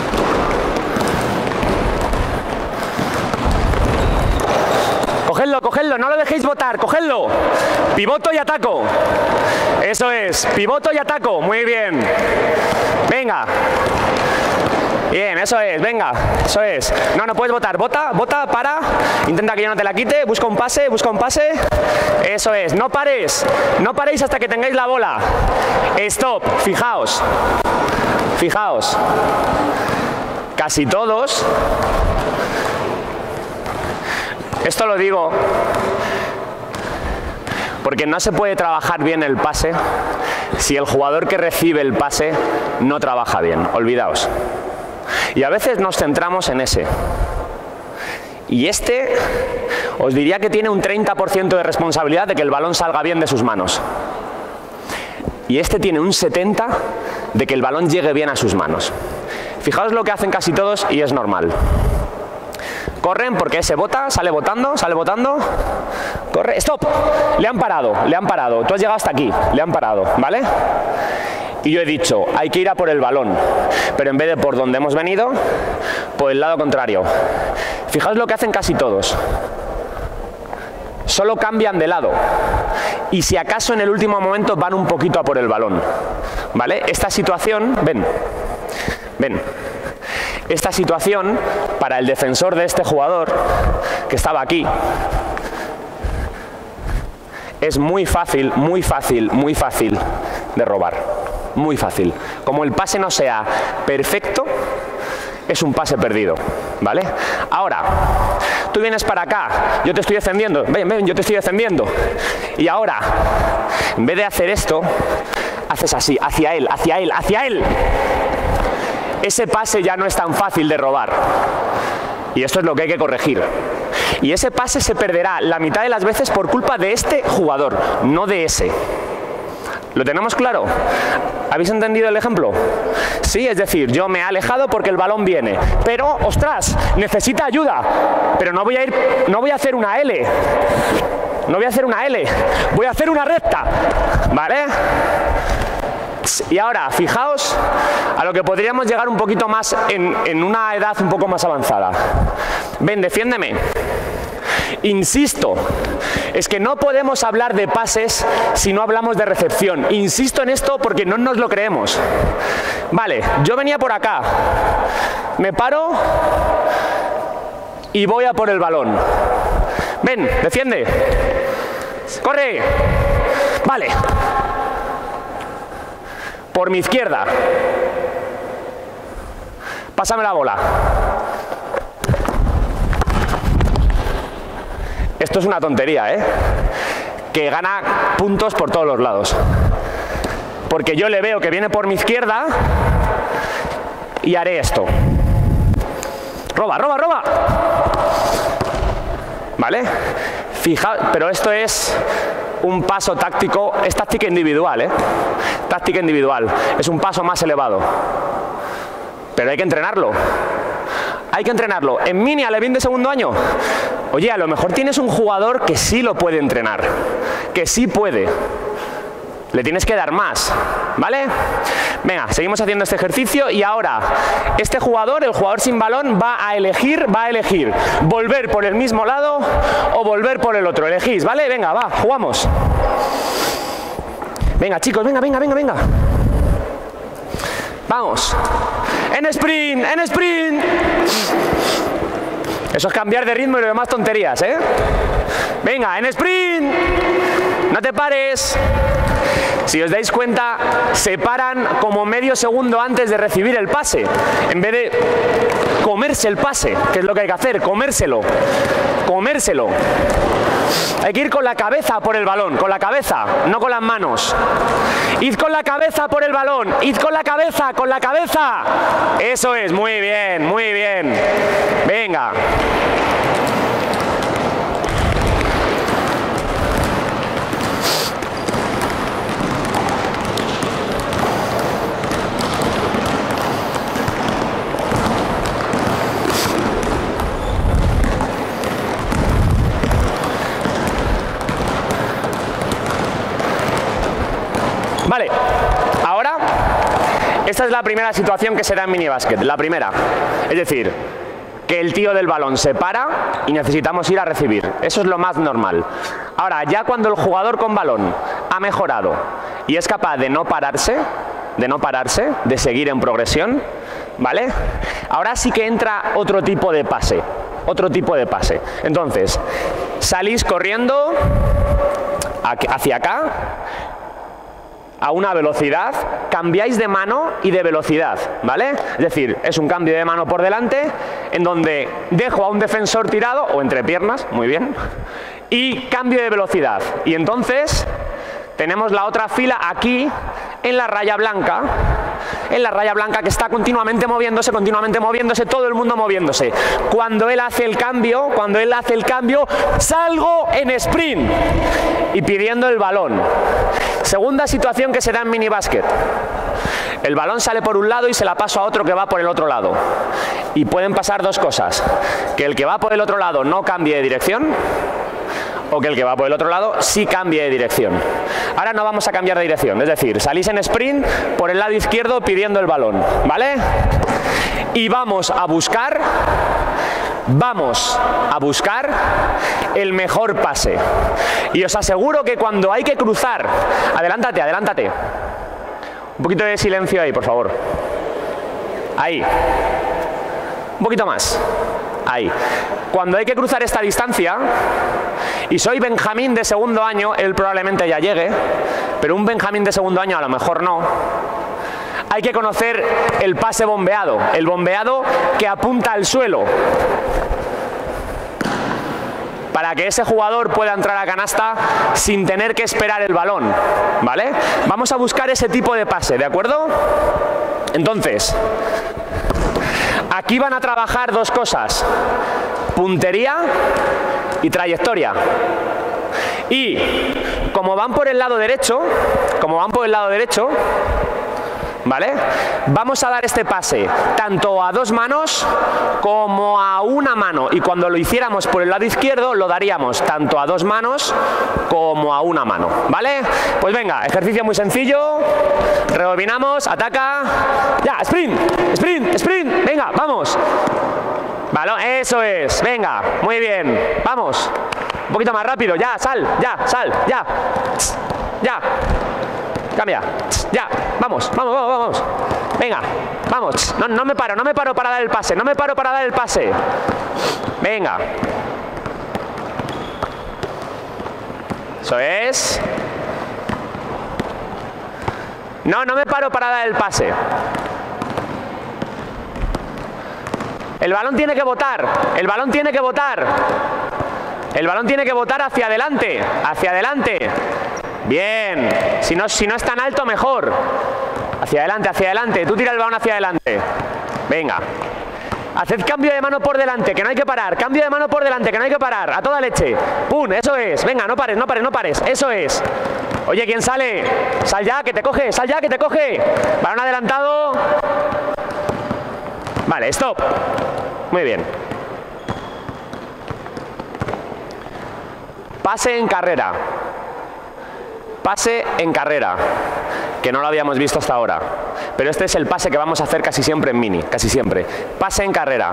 A: Cogedlo, cogedlo. cogedlo, no lo dejéis botar, cogedlo. Pivoto y ataco. Eso es, pivoto y ataco, muy bien. Venga. Bien, eso es, venga, eso es. No, no puedes botar, bota, bota, para. Intenta que yo no te la quite, busca un pase, busca un pase. Eso es, no pares, no paréis hasta que tengáis la bola. Stop, fijaos. Fijaos. Casi todos. Esto lo digo porque no se puede trabajar bien el pase si el jugador que recibe el pase no trabaja bien, olvidaos. Y a veces nos centramos en ese. Y este, os diría que tiene un treinta por ciento de responsabilidad de que el balón salga bien de sus manos. Y este tiene un setenta por ciento de que el balón llegue bien a sus manos. Fijaos lo que hacen casi todos y es normal. Corren porque ese bota, sale botando, sale botando. Corre, stop. Le han parado, le han parado. Tú has llegado hasta aquí, le han parado, ¿vale? Y yo he dicho, hay que ir a por el balón, pero en vez de por donde hemos venido, por el lado contrario. Fijaos lo que hacen casi todos. Solo cambian de lado. Y si acaso en el último momento van un poquito a por el balón. ¿Vale? Esta situación, ven, ven. Esta situación, para el defensor de este jugador, que estaba aquí, es muy fácil, muy fácil, muy fácil de robar. Muy fácil. Como el pase no sea perfecto, es un pase perdido, ¿vale? Ahora, tú vienes para acá, yo te estoy defendiendo, ven, ven, yo te estoy defendiendo. Y ahora, en vez de hacer esto, haces así, hacia él, hacia él, hacia él. Ese pase ya no es tan fácil de robar. Y esto es lo que hay que corregir. Y ese pase se perderá la mitad de las veces por culpa de este jugador, no de ese. ¿Lo tenemos claro? ¿Habéis entendido el ejemplo? Sí, es decir, yo me he alejado porque el balón viene, pero, ostras, necesita ayuda, pero no voy a ir, no voy a hacer una L, no voy a hacer una L, voy a hacer una recta, ¿vale? Y ahora, fijaos a lo que podríamos llegar un poquito más en, en una edad un poco más avanzada. Ven, defiéndeme. Insisto, es que no podemos hablar de pases si no hablamos de recepción. Insisto en esto porque no nos lo creemos. Vale, yo venía por acá, me paro y voy a por el balón. Ven, defiende. Corre. Vale. Por mi izquierda. Pásame la bola. Esto es una tontería, ¿eh? Que gana puntos por todos los lados. Porque yo le veo que viene por mi izquierda y haré esto. Roba, roba, roba. ¿Vale? Fijaos, pero esto es un paso táctico, es táctica individual, ¿eh? Táctica individual. Es un paso más elevado. Pero hay que entrenarlo. Hay que entrenarlo. En mini alevín de segundo año. Oye, a lo mejor tienes un jugador que sí lo puede entrenar, que sí puede. Le tienes que dar más, ¿vale? Venga, seguimos haciendo este ejercicio y ahora este jugador, el jugador sin balón, va a elegir, va a elegir volver por el mismo lado o volver por el otro. Elegís, ¿vale? Venga, va, jugamos. Venga, chicos, venga, venga, venga, venga. Vamos. En sprint, en sprint. Eso es cambiar de ritmo y lo demás tonterías, ¿eh? Venga, en sprint. No te pares. Si os dais cuenta, se paran como medio segundo antes de recibir el pase. En vez de comerse el pase, que es lo que hay que hacer, comérselo. Comérselo. Hay que ir con la cabeza por el balón, con la cabeza, no con las manos. Id con la cabeza por el balón, id con la cabeza, con la cabeza. Eso es, muy bien, muy bien. Venga. Vale, ahora esta es la primera situación que será en minibásquet, la primera. Es decir, que el tío del balón se para y necesitamos ir a recibir. Eso es lo más normal. Ahora, ya cuando el jugador con balón ha mejorado y es capaz de no pararse, de no pararse, de seguir en progresión, ¿vale? Ahora sí que entra otro tipo de pase, otro tipo de pase. Entonces, salís corriendo hacia acá, a una velocidad, cambiáis de mano y de velocidad, ¿vale? Es decir, es un cambio de mano por delante, en donde dejo a un defensor tirado, o entre piernas, muy bien, y cambio de velocidad. Y entonces tenemos la otra fila aquí, en la raya blanca, en la raya blanca que está continuamente moviéndose, continuamente moviéndose, todo el mundo moviéndose. Cuando él hace el cambio, cuando él hace el cambio, salgo en sprint y pidiendo el balón. Segunda situación que se da en minibásquet. El balón sale por un lado y se la paso a otro que va por el otro lado. Y pueden pasar dos cosas. Que el que va por el otro lado no cambie de dirección, o que el que va por el otro lado sí cambie de dirección. Ahora no vamos a cambiar de dirección, es decir, salís en sprint por el lado izquierdo pidiendo el balón, ¿vale? Y vamos a buscar, vamos a buscar el mejor pase. Y os aseguro que cuando hay que cruzar, adelántate, adelántate. Un poquito de silencio ahí, por favor. Ahí. Un poquito más. Ahí. Cuando hay que cruzar esta distancia, y soy Benjamín de segundo año, él probablemente ya llegue, pero un Benjamín de segundo año a lo mejor no, hay que conocer el pase bombeado, el bombeado que apunta al suelo, para que ese jugador pueda entrar a canasta sin tener que esperar el balón, ¿vale? Vamos a buscar ese tipo de pase, ¿de acuerdo? Entonces, aquí van a trabajar dos cosas, puntería y trayectoria. Y como van por el lado derecho, como van por el lado derecho, ¿vale? Vamos a dar este pase tanto a dos manos como a una mano. Y cuando lo hiciéramos por el lado izquierdo, lo daríamos tanto a dos manos como a una mano, ¿vale? Pues venga, ejercicio muy sencillo. Rebobinamos, ataca. Ya, sprint, sprint, sprint. Venga, vamos. Balón, eso es, venga, muy bien, vamos, un poquito más rápido, ya, sal, ya, sal, ya, ya, cambia, ya, vamos, vamos, vamos, vamos, venga, vamos, no, no me paro, no me paro para dar el pase, no me paro para dar el pase, venga, eso es, no, no me paro para dar el pase. El balón tiene que botar, el balón tiene que botar, el balón tiene que botar hacia adelante, hacia adelante. Bien, si no, si no es tan alto mejor. Hacia adelante, hacia adelante, tú tira el balón hacia adelante. Venga. Haced cambio de mano por delante, que no hay que parar. Cambio de mano por delante, que no hay que parar. A toda leche. ¡Pum! Eso es. Venga, no pares, no pares, no pares. Eso es. Oye, ¿quién sale? Sal ya, que te coge, sal ya, que te coge. Balón adelantado. Vale, stop. Muy bien. Pase en carrera. Pase en carrera. Que no lo habíamos visto hasta ahora. Pero este es el pase que vamos a hacer casi siempre en mini. Casi siempre. Pase en carrera.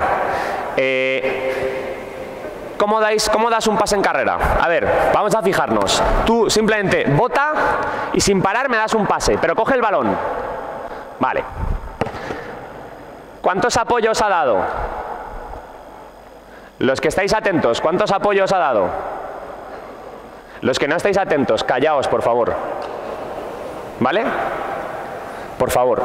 A: Eh, ¿cómo, dais, ¿Cómo das un pase en carrera? A ver, vamos a fijarnos. Tú simplemente bota y sin parar me das un pase. Pero coge el balón. Vale. ¿Cuántos apoyos ha dado? Los que estáis atentos, ¿cuántos apoyos ha dado? Los que no estáis atentos, callaos, por favor. ¿Vale? Por favor.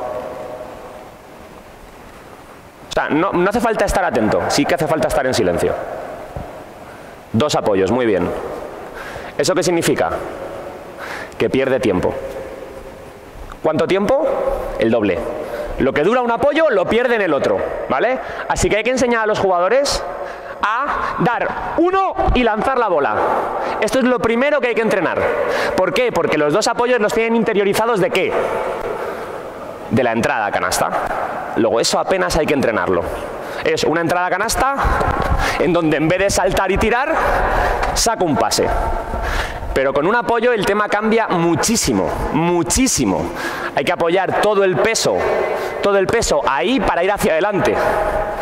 A: O sea, no, no hace falta estar atento, sí que hace falta estar en silencio. Dos apoyos, muy bien. ¿Eso qué significa? Que pierde tiempo. ¿Cuánto tiempo? El doble. Lo que dura un apoyo lo pierde en el otro, ¿vale? Así que hay que enseñar a los jugadores a dar uno y lanzar la bola. Esto es lo primero que hay que entrenar. ¿Por qué? Porque los dos apoyos los tienen interiorizados ¿de qué? De la entrada a canasta. Luego eso apenas hay que entrenarlo. Es una entrada a canasta en donde en vez de saltar y tirar, saco un pase. Pero con un apoyo el tema cambia muchísimo, muchísimo. Hay que apoyar todo el peso, todo el peso ahí para ir hacia adelante.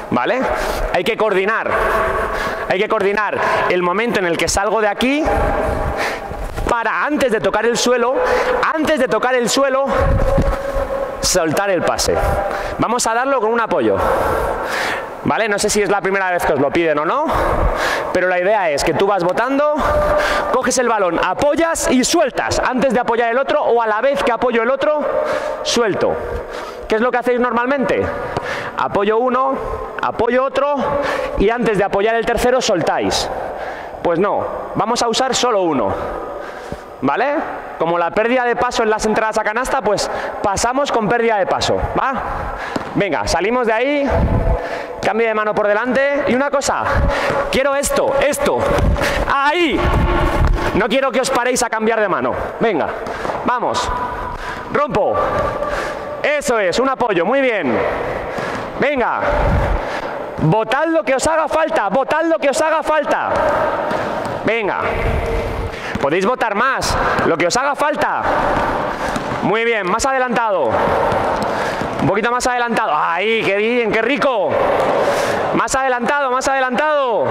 A: ¿vale? Hay que coordinar, hay que coordinar el momento en el que salgo de aquí para, antes de tocar el suelo, antes de tocar el suelo, soltar el pase. Vamos a darlo con un apoyo, ¿vale? No sé si es la primera vez que os lo piden o no, pero la idea es que tú vas botando, coges el balón, apoyas y sueltas. Antes de apoyar el otro o a la vez que apoyo el otro, suelto. ¿Qué es lo que hacéis normalmente? Apoyo uno, apoyo otro y antes de apoyar el tercero soltáis. Pues no, vamos a usar solo uno, ¿vale? Como la pérdida de paso en las entradas a canasta, pues pasamos con pérdida de paso, ¿va? Venga, salimos de ahí, cambio de mano por delante y una cosa, quiero esto, esto, ahí. No quiero que os paréis a cambiar de mano. Venga, vamos, rompo. Eso es, un apoyo, muy bien. Venga, botad lo que os haga falta, botad lo que os haga falta. Venga. Podéis botar más, lo que os haga falta. Muy bien, más adelantado. Un poquito más adelantado. ¡Ahí, qué bien, qué rico! Más adelantado, más adelantado.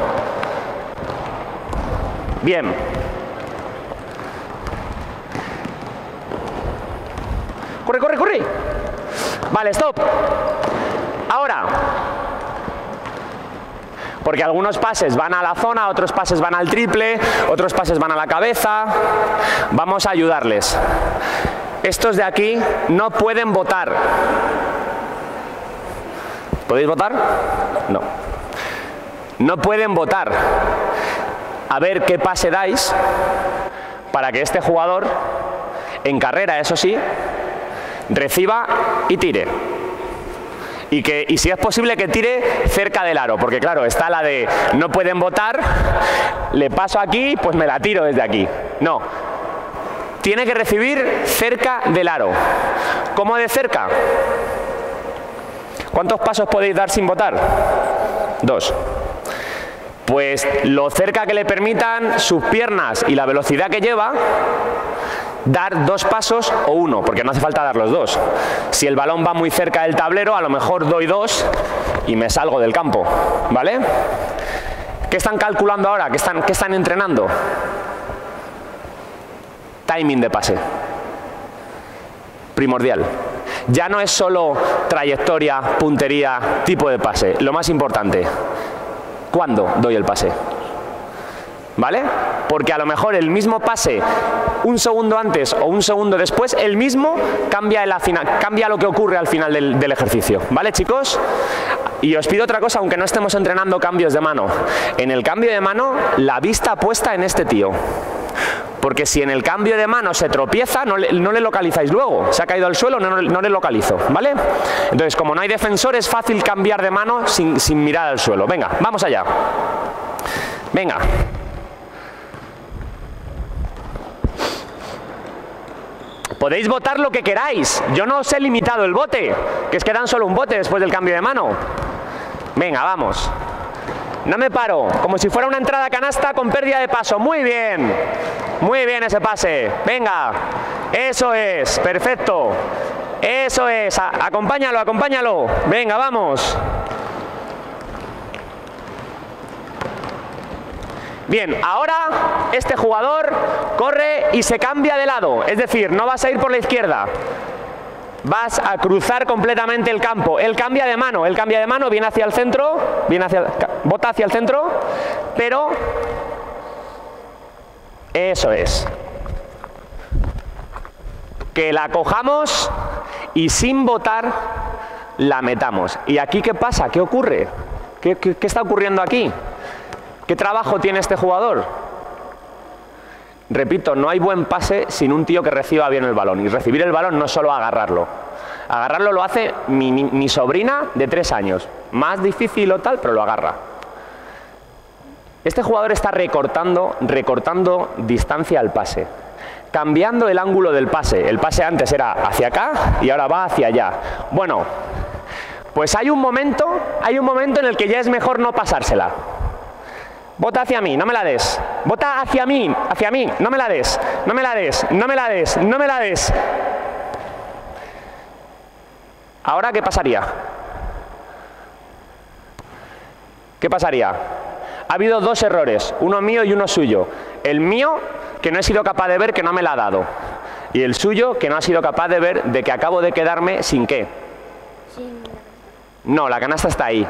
A: Bien. Corre, corre, corre. Vale, stop. Ahora. Porque algunos pases van a la zona, otros pases van al triple, otros pases van a la cabeza. Vamos a ayudarles. Estos de aquí no pueden votar. ¿Podéis votar? No. No pueden votar. A ver qué pase dais para que este jugador, en carrera eso sí, reciba y tire. Y, que, y si es posible que tire cerca del aro, porque claro, está la de no pueden votar, le paso aquí, pues me la tiro desde aquí. No, tiene que recibir cerca del aro. ¿Cómo de cerca? ¿Cuántos pasos podéis dar sin votar? Dos. Pues lo cerca que le permitan sus piernas y la velocidad que lleva, dar dos pasos o uno, porque no hace falta dar los dos. Si el balón va muy cerca del tablero, a lo mejor doy dos y me salgo del campo, ¿vale? ¿Qué están calculando ahora? ¿Qué están, qué están entrenando? Timing de pase. Primordial. Ya no es solo trayectoria, puntería, tipo de pase. Lo más importante, ¿cuándo doy el pase? ¿Vale? Porque a lo mejor el mismo pase un segundo antes o un segundo después, el mismo cambia, la final, cambia lo que ocurre al final del, del ejercicio. ¿Vale, chicos? Y os pido otra cosa, aunque no estemos entrenando cambios de mano. En el cambio de mano, la vista puesta en este tío. Porque si en el cambio de mano se tropieza, no le, no le localizáis luego. Se ha caído al suelo, no, no le localizo. ¿Vale? Entonces, como no hay defensor, es fácil cambiar de mano sin, sin mirar al suelo. Venga, vamos allá. Venga. Podéis votar lo que queráis. Yo no os he limitado el bote, que es que dan solo un bote después del cambio de mano. Venga, vamos. No me paro, como si fuera una entrada a canasta con pérdida de paso. Muy bien, muy bien ese pase. Venga, eso es, perfecto. Eso es, a acompáñalo, acompáñalo. Venga, vamos. Bien, ahora este jugador corre y se cambia de lado, es decir, no vas a ir por la izquierda, vas a cruzar completamente el campo. Él cambia de mano, él cambia de mano, viene hacia el centro, viene hacia, bota hacia el centro, pero eso es. Que la cojamos y sin botar la metamos. ¿Y aquí qué pasa? ¿Qué ocurre? ¿Qué, qué, qué está ocurriendo aquí? ¿Qué trabajo tiene este jugador? Repito, no hay buen pase sin un tío que reciba bien el balón. Y recibir el balón no es solo agarrarlo. Agarrarlo lo hace mi, mi, mi sobrina de tres años. Más difícil o tal, pero lo agarra. Este jugador está recortando, recortando distancia al pase. Cambiando el ángulo del pase. El pase antes era hacia acá y ahora va hacia allá. Bueno, pues hay un momento, hay un momento en el que ya es mejor no pasársela. Bota hacia mí, no me la des. Bota hacia mí, hacia mí, no me la des. No me la des, no me la des, no me la des. Ahora, ¿qué pasaría? ¿qué pasaría? Ha habido dos errores, uno mío y uno suyo. El mío, que no he sido capaz de ver que no me la ha dado. Y el suyo, que no ha sido capaz de ver de que acabo de quedarme sin qué.
B: Sin...
A: No, la canasta está ahí.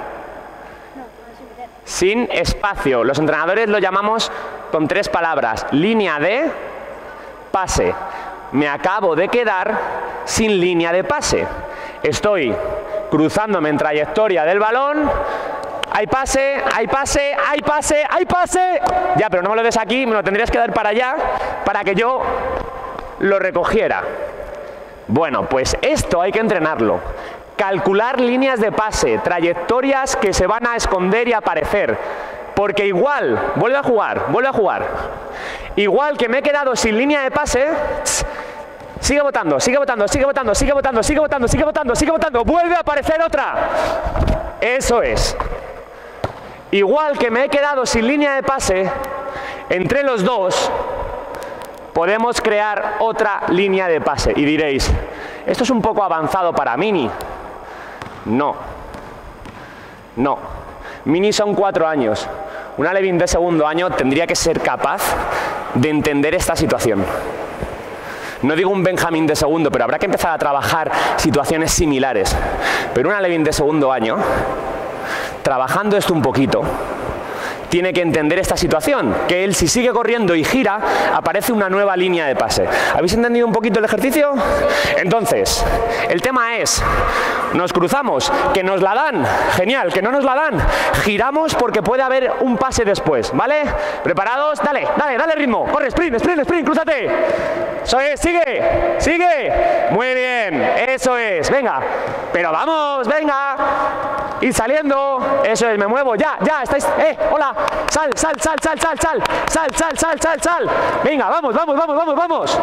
A: Sin espacio. Los entrenadores lo llamamos con tres palabras. Línea de pase. Me acabo de quedar sin línea de pase. Estoy cruzándome en trayectoria del balón. Hay pase, hay pase, hay pase, hay pase. Ya, pero no me lo des aquí, me lo tendrías que dar para allá para que yo lo recogiera. Bueno, pues esto hay que entrenarlo. Calcular líneas de pase, trayectorias que se van a esconder y aparecer. Porque igual, vuelve a jugar, vuelve a jugar. Igual que me he quedado sin línea de pase, sigue votando, sigue votando, sigue votando, sigue votando, sigue votando, sigue votando, sigue votando, vuelve a aparecer otra. Eso es. Igual que me he quedado sin línea de pase, entre los dos podemos crear otra línea de pase. Y diréis, esto es un poco avanzado para Mini. No. No. Mini son cuatro años. Un alevín de segundo año tendría que ser capaz de entender esta situación. No digo un Benjamín de segundo, pero habrá que empezar a trabajar situaciones similares. Pero un alevín de segundo año, trabajando esto un poquito, tiene que entender esta situación, que él si sigue corriendo y gira, aparece una nueva línea de pase. ¿Habéis entendido un poquito el ejercicio? Entonces, el tema es, nos cruzamos, que nos la dan, genial, que no nos la dan, giramos porque puede haber un pase después, ¿vale? ¿Preparados? Dale, dale, dale ritmo, corre, sprint, sprint, sprint, crúzate. Eso es, sigue, sigue, muy bien, eso es, venga, pero vamos, venga, ir saliendo, eso es, me muevo, ya, ya, estáis, eh, hola, sal, sal, sal, sal, sal, sal, sal, sal, sal, sal, sal, venga, vamos, vamos, vamos, vamos, vamos.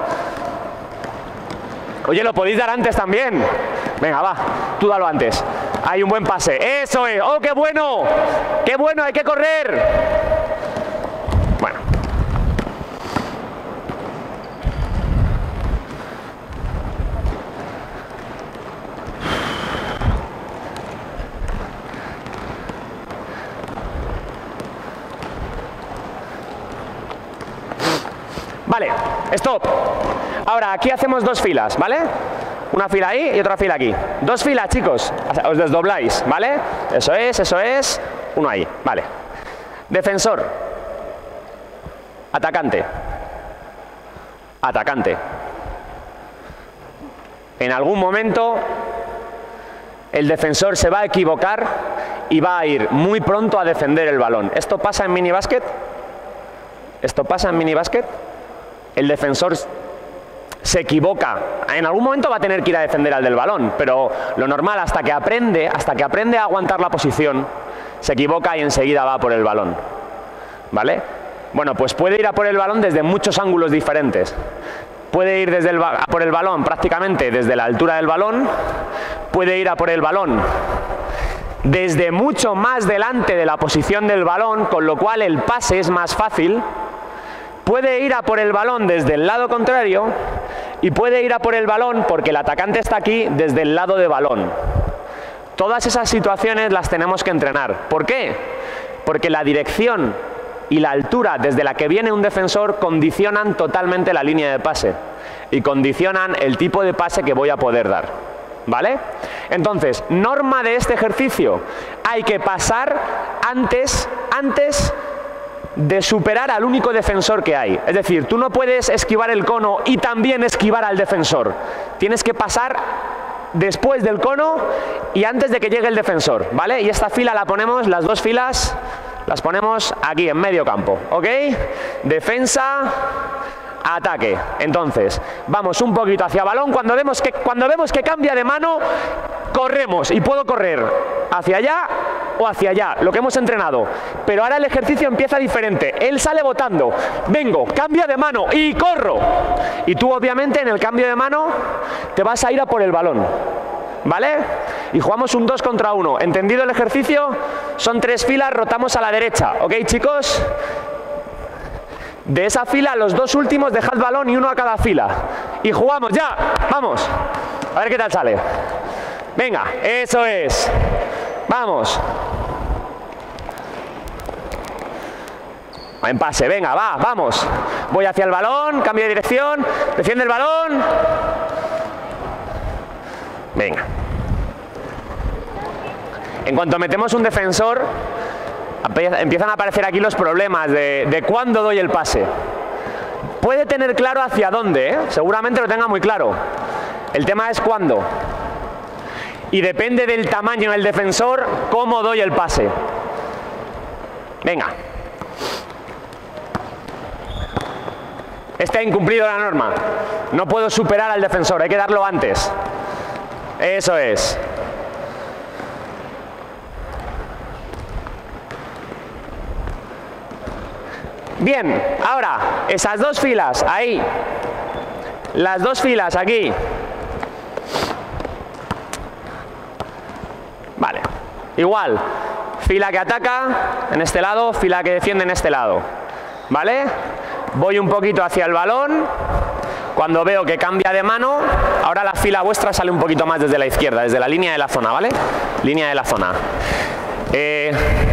A: Oye, lo podéis dar antes también. Venga, va, tú dalo antes. Hay un buen pase, eso es, oh, qué bueno, qué bueno, hay que correr. Bueno. Vale, stop. Ahora, aquí hacemos dos filas, ¿vale? Una fila ahí y otra fila aquí. Dos filas, chicos. Os desdobláis, ¿vale? Eso es, eso es. Uno ahí, vale. Defensor. Atacante. Atacante. En algún momento el defensor se va a equivocar y va a ir muy pronto a defender el balón. ¿Esto pasa en minibásquet? ¿Esto pasa en minibásquet? El defensor se equivoca. En algún momento va a tener que ir a defender al del balón, pero lo normal, hasta que aprende, hasta que aprende a aguantar la posición, se equivoca y enseguida va por el balón. ¿Vale? Bueno, pues puede ir a por el balón desde muchos ángulos diferentes. Puede ir desde el, a por el balón prácticamente desde la altura del balón, puede ir a por el balón desde mucho más delante de la posición del balón, con lo cual el pase es más fácil. Puede ir a por el balón desde el lado contrario y puede ir a por el balón porque el atacante está aquí desde el lado de balón. Todas esas situaciones las tenemos que entrenar. ¿Por qué? Porque la dirección y la altura desde la que viene un defensor condicionan totalmente la línea de pase y condicionan el tipo de pase que voy a poder dar. ¿Vale? Entonces, norma de este ejercicio, hay que pasar antes, antes de superar al único defensor que hay. Es decir, tú no puedes esquivar el cono y también esquivar al defensor. Tienes que pasar después del cono y antes de que llegue el defensor, ¿vale? Y esta fila la ponemos, las dos filas, las ponemos aquí en medio campo, ¿ok? Defensa, ataque. Entonces, vamos un poquito hacia balón. Cuando vemos que, cuando vemos que cambia de mano, corremos y puedo correr hacia allá o hacia allá, lo que hemos entrenado. Pero ahora el ejercicio empieza diferente. Él sale botando, vengo, cambia de mano y corro. Y tú obviamente en el cambio de mano te vas a ir a por el balón, ¿vale? Y jugamos un dos contra uno. ¿Entendido el ejercicio? Son tres filas, rotamos a la derecha, ¿ok, chicos? De esa fila, los dos últimos dejad balón y uno a cada fila. Y jugamos ya, vamos. A ver qué tal sale. Venga, eso es. Vamos. En pase, venga, va, vamos. Voy hacia el balón, cambio de dirección, defiende el balón. Venga. En cuanto metemos un defensor, empiezan a aparecer aquí los problemas de, de cuándo doy el pase. Puede tener claro hacia dónde, ¿eh? Seguramente lo tenga muy claro. El tema es cuándo. Y depende del tamaño del defensor, cómo doy el pase. Venga. Este ha incumplido la norma. No puedo superar al defensor, hay que darlo antes. Eso es. Bien, ahora, esas dos filas, ahí. Las dos filas, aquí. Vale. Igual, fila que ataca en este lado, fila que defiende en este lado. ¿Vale? Voy un poquito hacia el balón. Cuando veo que cambia de mano, ahora la fila vuestra sale un poquito más desde la izquierda, desde la línea de la zona, ¿vale? Línea de la zona. Eh,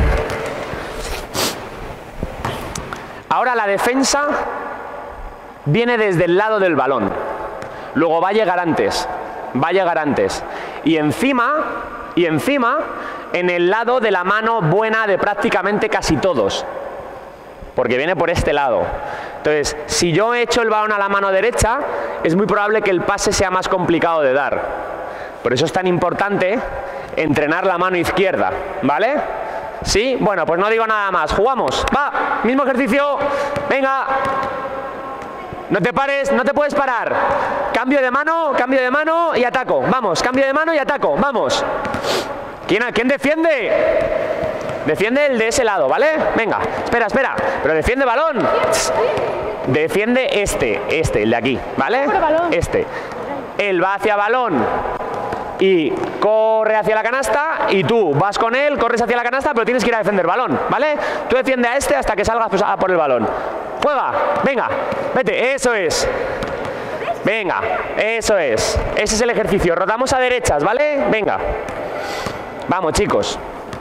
A: ahora la defensa viene desde el lado del balón. Luego va a llegar antes, va a llegar antes. Y encima, y encima, en el lado de la mano buena de prácticamente casi todos. Porque viene por este lado. Entonces, si yo echo el balón a la mano derecha, es muy probable que el pase sea más complicado de dar. Por eso es tan importante entrenar la mano izquierda, ¿vale? ¿Sí? Bueno, pues no digo nada más. Jugamos. Va, mismo ejercicio. Venga. No te pares, no te puedes parar. Cambio de mano, cambio de mano y ataco. Vamos, cambio de mano y ataco. Vamos. ¿Quién, ¿quién defiende? Defiende el de ese lado, ¿vale? Venga, espera, espera. Pero defiende balón. Defiende este, este, el de aquí, ¿vale? Este. Él va hacia balón y corre hacia la canasta y tú vas con él, corres hacia la canasta, pero tienes que ir a defender balón, ¿vale? Tú defiende a este hasta que salgas pues, a por el balón. Juega, venga, vete, eso es. Venga, eso es. Ese es el ejercicio. Rotamos a derechas, ¿vale? Venga. Vamos, chicos.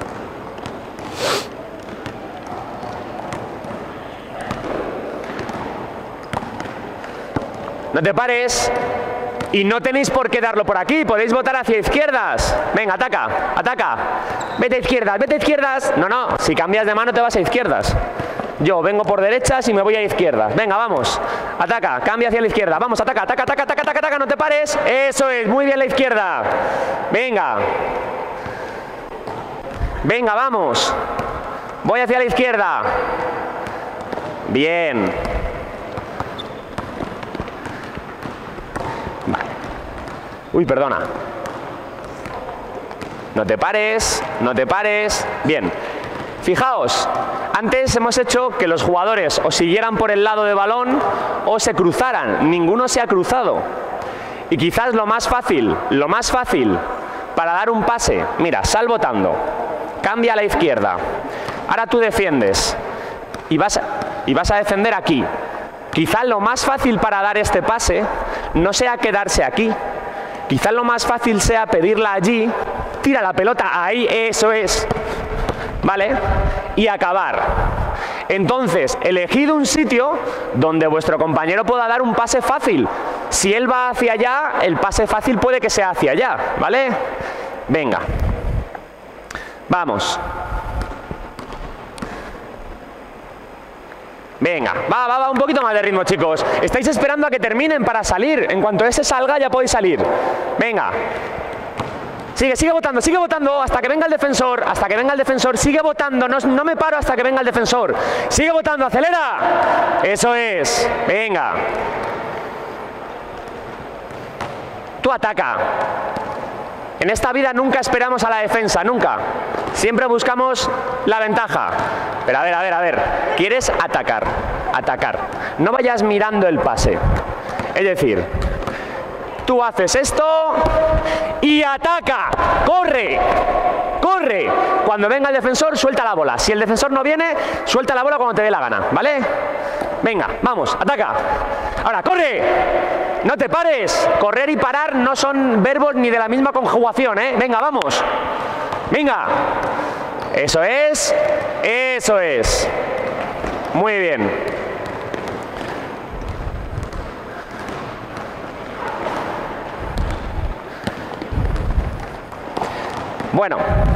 A: No te pares. Y no tenéis por qué darlo por aquí, podéis votar hacia izquierdas. Venga, ataca, ataca. Vete a izquierdas, vete a izquierdas. No, no, si cambias de mano te vas a izquierdas. Yo vengo por derechas y me voy a izquierdas. Venga, vamos. Ataca, cambia hacia la izquierda. Vamos, ataca, ataca, ataca, ataca, ataca, ataca. No te pares. Eso es, muy bien la izquierda. Venga. Venga, vamos. Voy hacia la izquierda. Bien. Vale. Uy, perdona. No te pares, no te pares. Bien. Fijaos, antes hemos hecho que los jugadores o siguieran por el lado de balón o se cruzaran. Ninguno se ha cruzado. Y quizás lo más fácil, lo más fácil para dar un pase, mira, sal botando, cambia a la izquierda. Ahora tú defiendes y vas, y vas a defender aquí. Quizás lo más fácil para dar este pase no sea quedarse aquí. Quizás lo más fácil sea pedirla allí, tira la pelota ahí, eso es. ¿Vale? Y acabar. Entonces, elegid un sitio donde vuestro compañero pueda dar un pase fácil. Si él va hacia allá, el pase fácil puede que sea hacia allá, ¿vale? Venga. Vamos. Venga, va, va, va, un poquito más de ritmo, chicos. Estáis esperando a que terminen para salir. En cuanto ese salga, ya podéis salir. Venga. Sigue, sigue votando, sigue votando hasta que venga el defensor, hasta que venga el defensor, sigue votando, no, no me paro hasta que venga el defensor. Sigue votando, acelera. Eso es, venga. Tú ataca. En esta vida nunca esperamos a la defensa, nunca. Siempre buscamos la ventaja. Pero a ver, a ver, a ver. ¿Quieres atacar? Atacar. No vayas mirando el pase. Es decir, tú haces esto y ataca. ¡Corre! ¡Corre! Cuando venga el defensor, suelta la bola. Si el defensor no viene, suelta la bola cuando te dé la gana, ¿vale? Venga, vamos, ataca. Ahora, ¡corre! No te pares. Correr y parar no son verbos ni de la misma conjugación, ¿eh? Venga, vamos. Venga. Eso es. Eso es. Muy bien. Bueno.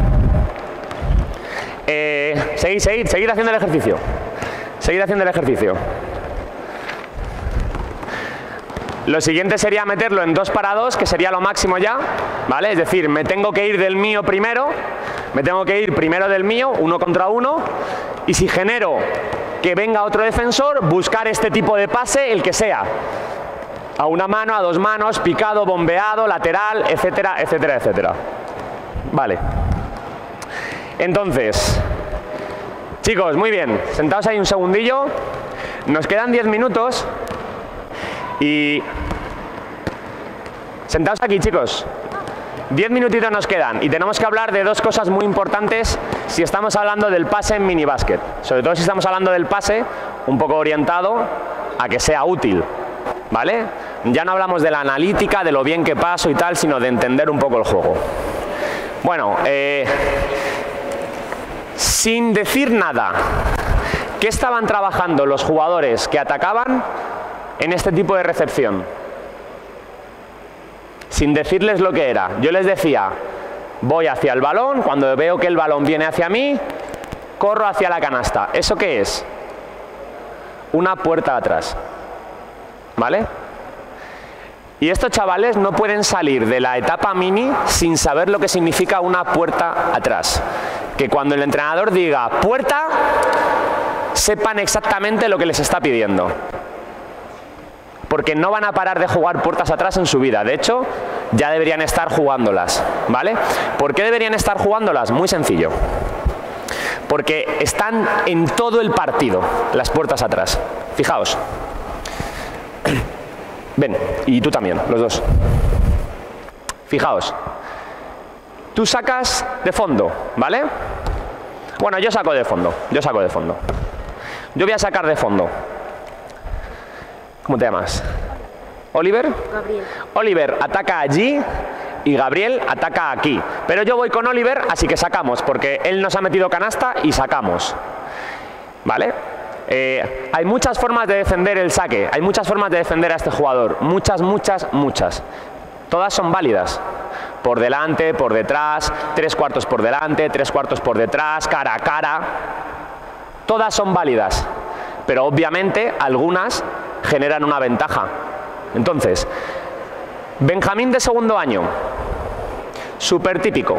A: Eh, seguid, seguid, seguid haciendo el ejercicio. Seguid haciendo el ejercicio. Lo siguiente sería meterlo en dos para dos, que sería lo máximo ya, ¿vale? Es decir, me tengo que ir del mío primero, me tengo que ir primero del mío, uno contra uno, y si genero que venga otro defensor, buscar este tipo de pase, el que sea. A una mano, a dos manos, picado, bombeado, lateral, etcétera, etcétera, etcétera. Vale. Entonces, chicos, muy bien, sentaos ahí un segundillo, nos quedan diez minutos. Y sentaos aquí, chicos. Diez minutitos nos quedan y tenemos que hablar de dos cosas muy importantes si estamos hablando del pase en minibásquet. Sobre todo si estamos hablando del pase un poco orientado a que sea útil, ¿vale? Ya no hablamos de la analítica, de lo bien que paso y tal, sino de entender un poco el juego. Bueno, eh, sin decir nada, ¿qué estaban trabajando los jugadores que atacaban en este tipo de recepción? Sin decirles lo que era. Yo les decía, voy hacia el balón, cuando veo que el balón viene hacia mí, corro hacia la canasta. ¿Eso qué es? Una puerta atrás. ¿Vale? Y estos chavales no pueden salir de la etapa mini sin saber lo que significa una puerta atrás. Que cuando el entrenador diga puerta, sepan exactamente lo que les está pidiendo. Porque no van a parar de jugar puertas atrás en su vida. De hecho, ya deberían estar jugándolas, ¿vale? ¿Por qué deberían estar jugándolas? Muy sencillo. Porque están en todo el partido, las puertas atrás. Fijaos. Ven, y tú también, los dos. Fijaos. Tú sacas de fondo, ¿vale? Bueno, yo saco de fondo, yo saco de fondo. Yo voy a sacar de fondo. ¿Cómo te llamas? ¿Oliver?
B: Gabriel.
A: Oliver ataca allí y Gabriel ataca aquí. Pero yo voy con Oliver, así que sacamos, porque él nos ha metido canasta y sacamos. ¿Vale? Eh, hay muchas formas de defender el saque, hay muchas formas de defender a este jugador. Muchas, muchas, muchas. Todas son válidas. Por delante, por detrás, tres cuartos por delante, tres cuartos por detrás, cara a cara. Todas son válidas. Pero obviamente algunas generan una ventaja. Entonces, Benjamín de segundo año, súper típico,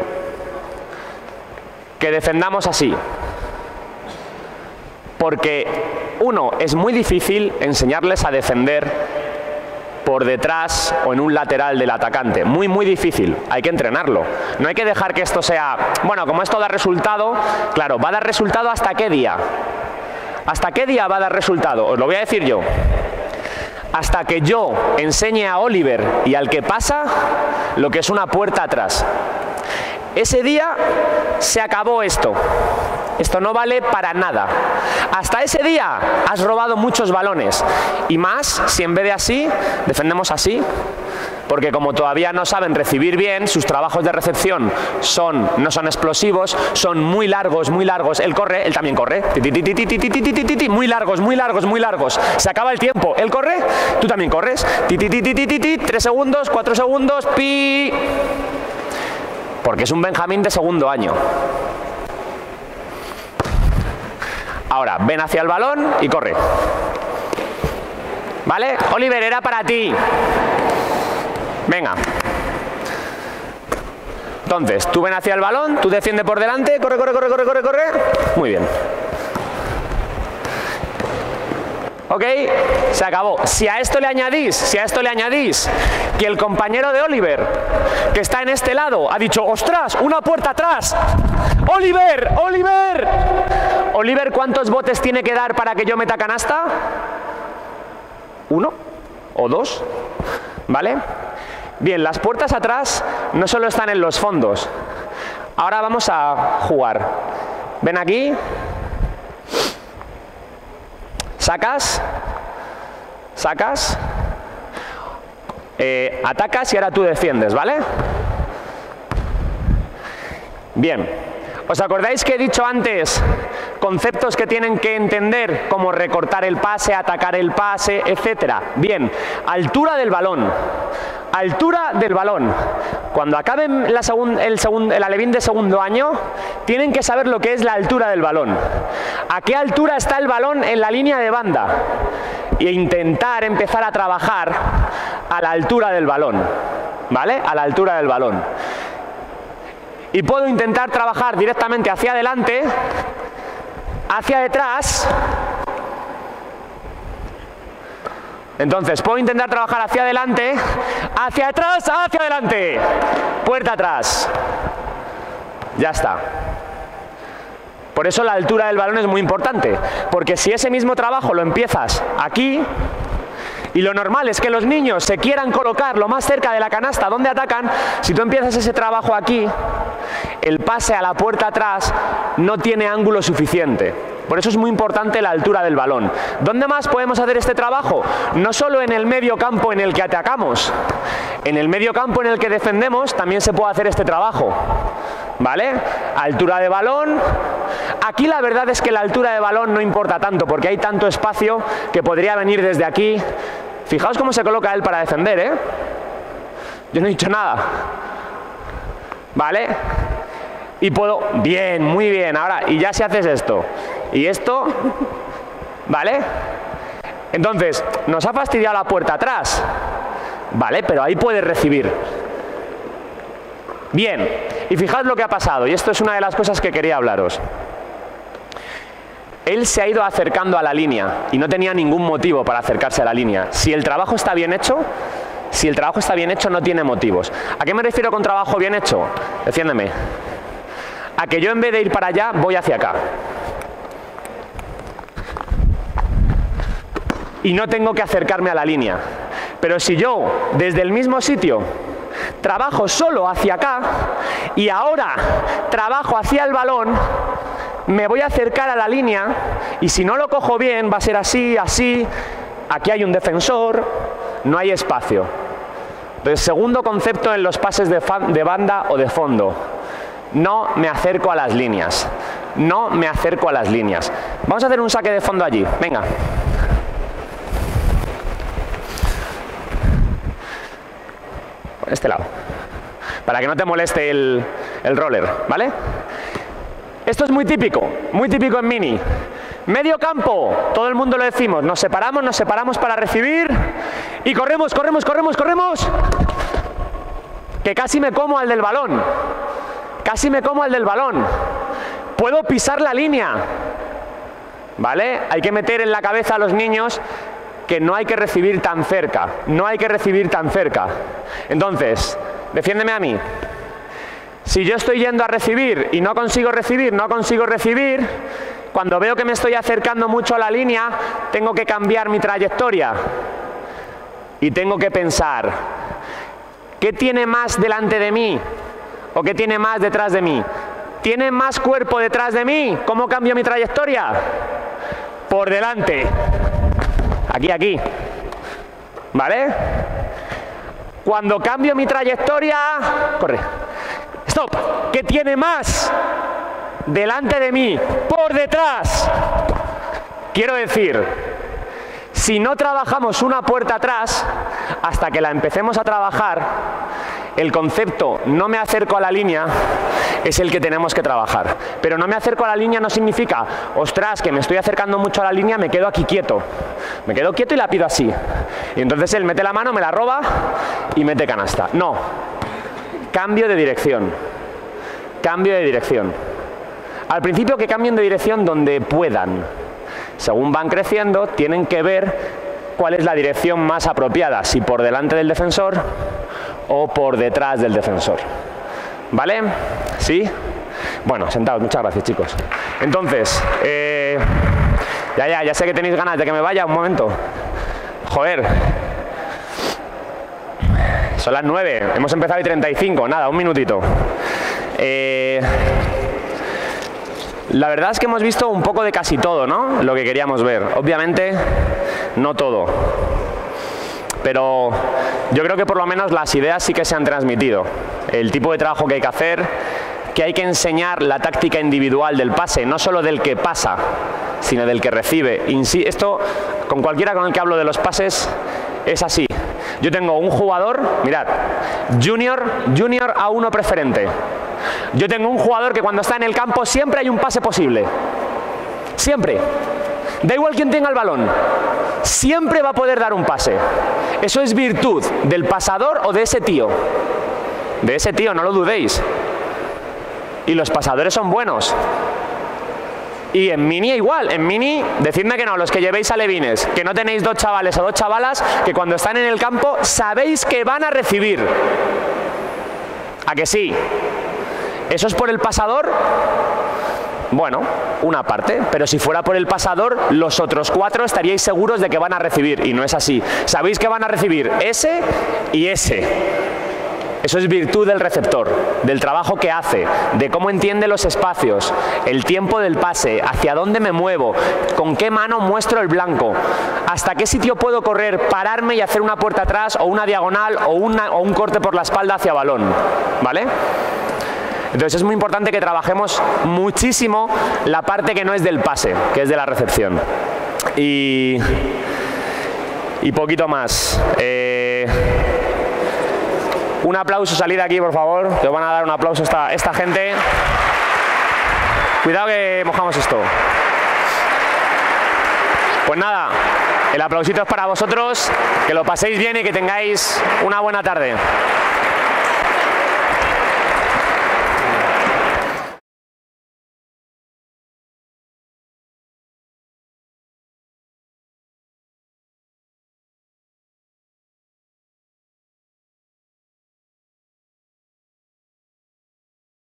A: que defendamos así. Porque, uno, es muy difícil enseñarles a defender por detrás o en un lateral del atacante. Muy, muy difícil. Hay que entrenarlo. No hay que dejar que esto sea... Bueno, como esto da resultado, claro, ¿va a dar resultado hasta qué día? ¿Hasta qué día va a dar resultado? Os lo voy a decir yo. Hasta que yo enseñe a Oliver y al que pasa lo que es una puerta atrás. Ese día se acabó esto. Esto no vale para nada. Hasta ese día has robado muchos balones. Y más si en vez de así, defendemos así. Porque como todavía no saben recibir bien, sus trabajos de recepción son, no son explosivos, son muy largos, muy largos. Él corre, él también corre. Muy largos, muy largos, muy largos. Se acaba el tiempo. Él corre, tú también corres. Tres segundos, cuatro segundos, pi. Porque es un Benjamín de segundo año. Ahora, ven hacia el balón y corre. ¿Vale? Oliver, era para ti. Venga. Entonces, tú ven hacia el balón, tú defiende por delante, corre, corre, corre, corre, corre, corre. Muy bien. ¿Ok? Se acabó. Si a esto le añadís, si a esto le añadís que el compañero de Oliver, que está en este lado, ha dicho, ¡ostras! ¡Una puerta atrás! ¡Oliver! ¡Oliver! Oliver, ¿cuántos botes tiene que dar para que yo meta canasta? ¿Uno? ¿O dos? ¿Vale? Bien, las puertas atrás no solo están en los fondos. Ahora vamos a jugar. Ven aquí. Sacas. Sacas. Eh, atacas y ahora tú defiendes, ¿vale? Bien. ¿Os acordáis que he dicho antes conceptos que tienen que entender, como recortar el pase, atacar el pase, etcétera? Bien, altura del balón. Altura del balón. Cuando acaben la, segun, el, segun, el alevín de segundo año, tienen que saber lo que es la altura del balón. ¿A qué altura está el balón en la línea de banda? E intentar empezar a trabajar a la altura del balón. ¿Vale? A la altura del balón. Y puedo intentar trabajar directamente hacia adelante, hacia detrás. Entonces, puedo intentar trabajar hacia adelante, hacia atrás, hacia adelante. Puerta atrás. Ya está. Por eso la altura del balón es muy importante, porque si ese mismo trabajo lo empiezas aquí, y lo normal es que los niños se quieran colocar lo más cerca de la canasta donde atacan, si tú empiezas ese trabajo aquí, el pase a la puerta atrás no tiene ángulo suficiente. Por eso es muy importante la altura del balón. ¿Dónde más podemos hacer este trabajo? No solo en el medio campo en el que atacamos, en el medio campo en el que defendemos también se puede hacer este trabajo. ¿Vale? Altura de balón. Aquí la verdad es que la altura de balón no importa tanto, porque hay tanto espacio que podría venir desde aquí. Fijaos cómo se coloca él para defender, ¿eh? Yo no he dicho nada. ¿Vale? Y puedo... Bien, muy bien. Ahora, y ya si haces esto y esto, ¿vale? Entonces, nos ha fastidiado la puerta atrás. ¿Vale? Pero ahí puedes recibir. Bien, y fijaos lo que ha pasado, y esto es una de las cosas que quería hablaros. Él se ha ido acercando a la línea y no tenía ningún motivo para acercarse a la línea. Si el trabajo está bien hecho, si el trabajo está bien hecho no tiene motivos. ¿A qué me refiero con trabajo bien hecho? Defiéndeme. A que yo en vez de ir para allá, voy hacia acá. Y no tengo que acercarme a la línea. Pero si yo, desde el mismo sitio, trabajo solo hacia acá y ahora trabajo hacia el balón, me voy a acercar a la línea y si no lo cojo bien va a ser así, así, aquí hay un defensor, no hay espacio. Entonces, segundo concepto en los pases de, de banda o de fondo, no me acerco a las líneas, no me acerco a las líneas. Vamos a hacer un saque de fondo allí, venga. Por este lado, para que no te moleste el, el roller, ¿vale? Esto es muy típico, muy típico en mini. Medio campo, todo el mundo lo decimos, nos separamos, nos separamos para recibir y corremos, corremos, corremos, corremos, que casi me como al del balón, casi me como al del balón. Puedo pisar la línea, ¿vale? Hay que meter en la cabeza a los niños que no hay que recibir tan cerca, no hay que recibir tan cerca. Entonces, defiéndeme a mí. Si yo estoy yendo a recibir y no consigo recibir, no consigo recibir, cuando veo que me estoy acercando mucho a la línea, tengo que cambiar mi trayectoria. Y tengo que pensar, ¿qué tiene más delante de mí? ¿O qué tiene más detrás de mí? ¿Tiene más cuerpo detrás de mí? ¿Cómo cambio mi trayectoria? Por delante. Aquí, aquí. ¿Vale? Cuando cambio mi trayectoria... Corre. Stop. ¿Qué tiene más delante de mí? Por detrás. Quiero decir, si no trabajamos una puerta atrás, hasta que la empecemos a trabajar, el concepto no me acerco a la línea es el que tenemos que trabajar. Pero no me acerco a la línea no significa, ostras, que me estoy acercando mucho a la línea, me quedo aquí quieto. Me quedo quieto y la pido así. Y entonces él mete la mano, me la roba y mete canasta. No. Cambio de dirección. Cambio de dirección. Al principio que cambien de dirección donde puedan. Según van creciendo, tienen que ver cuál es la dirección más apropiada, si por delante del defensor o por detrás del defensor. ¿Vale? ¿Sí? Bueno, sentados, muchas gracias, chicos. Entonces, eh, ya, ya, ya sé que tenéis ganas de que me vaya un momento. Joder. Son las nueve, hemos empezado y treinta y cinco, nada, un minutito. Eh, la verdad es que hemos visto un poco de casi todo, ¿no? Lo que queríamos ver. Obviamente, no todo. Pero yo creo que por lo menos las ideas sí que se han transmitido. El tipo de trabajo que hay que hacer, que hay que enseñar la táctica individual del pase, no solo del que pasa, sino del que recibe. Esto, con cualquiera con el que hablo de los pases, es así. Yo tengo un jugador, mirad, junior, junior A uno preferente. Yo tengo un jugador que cuando está en el campo siempre hay un pase posible. Siempre. Da igual quién tenga el balón. Siempre va a poder dar un pase. Eso es virtud del pasador o de ese tío. De ese tío, no lo dudéis. Y los pasadores son buenos. Y en mini igual, en mini, decidme que no, los que llevéis alevines, que no tenéis dos chavales o dos chavalas que cuando están en el campo sabéis que van a recibir. ¿A que sí? ¿Eso es por el pasador? Bueno, una parte, pero si fuera por el pasador, los otros cuatro estaríais seguros de que van a recibir, y no es así. Sabéis que van a recibir ese y ese. Eso es virtud del receptor, del trabajo que hace, de cómo entiende los espacios, el tiempo del pase, hacia dónde me muevo, con qué mano muestro el blanco, hasta qué sitio puedo correr, pararme y hacer una puerta atrás o una diagonal o, una, o un corte por la espalda hacia balón, ¿vale? Entonces es muy importante que trabajemos muchísimo la parte que no es del pase, que es de la recepción. Y, y poquito más. Eh, un aplauso, salid de aquí, por favor. Te van a dar un aplauso a esta, esta gente. Cuidado que mojamos esto. Pues nada, el aplausito es para vosotros. Que lo paséis bien y que tengáis una buena tarde.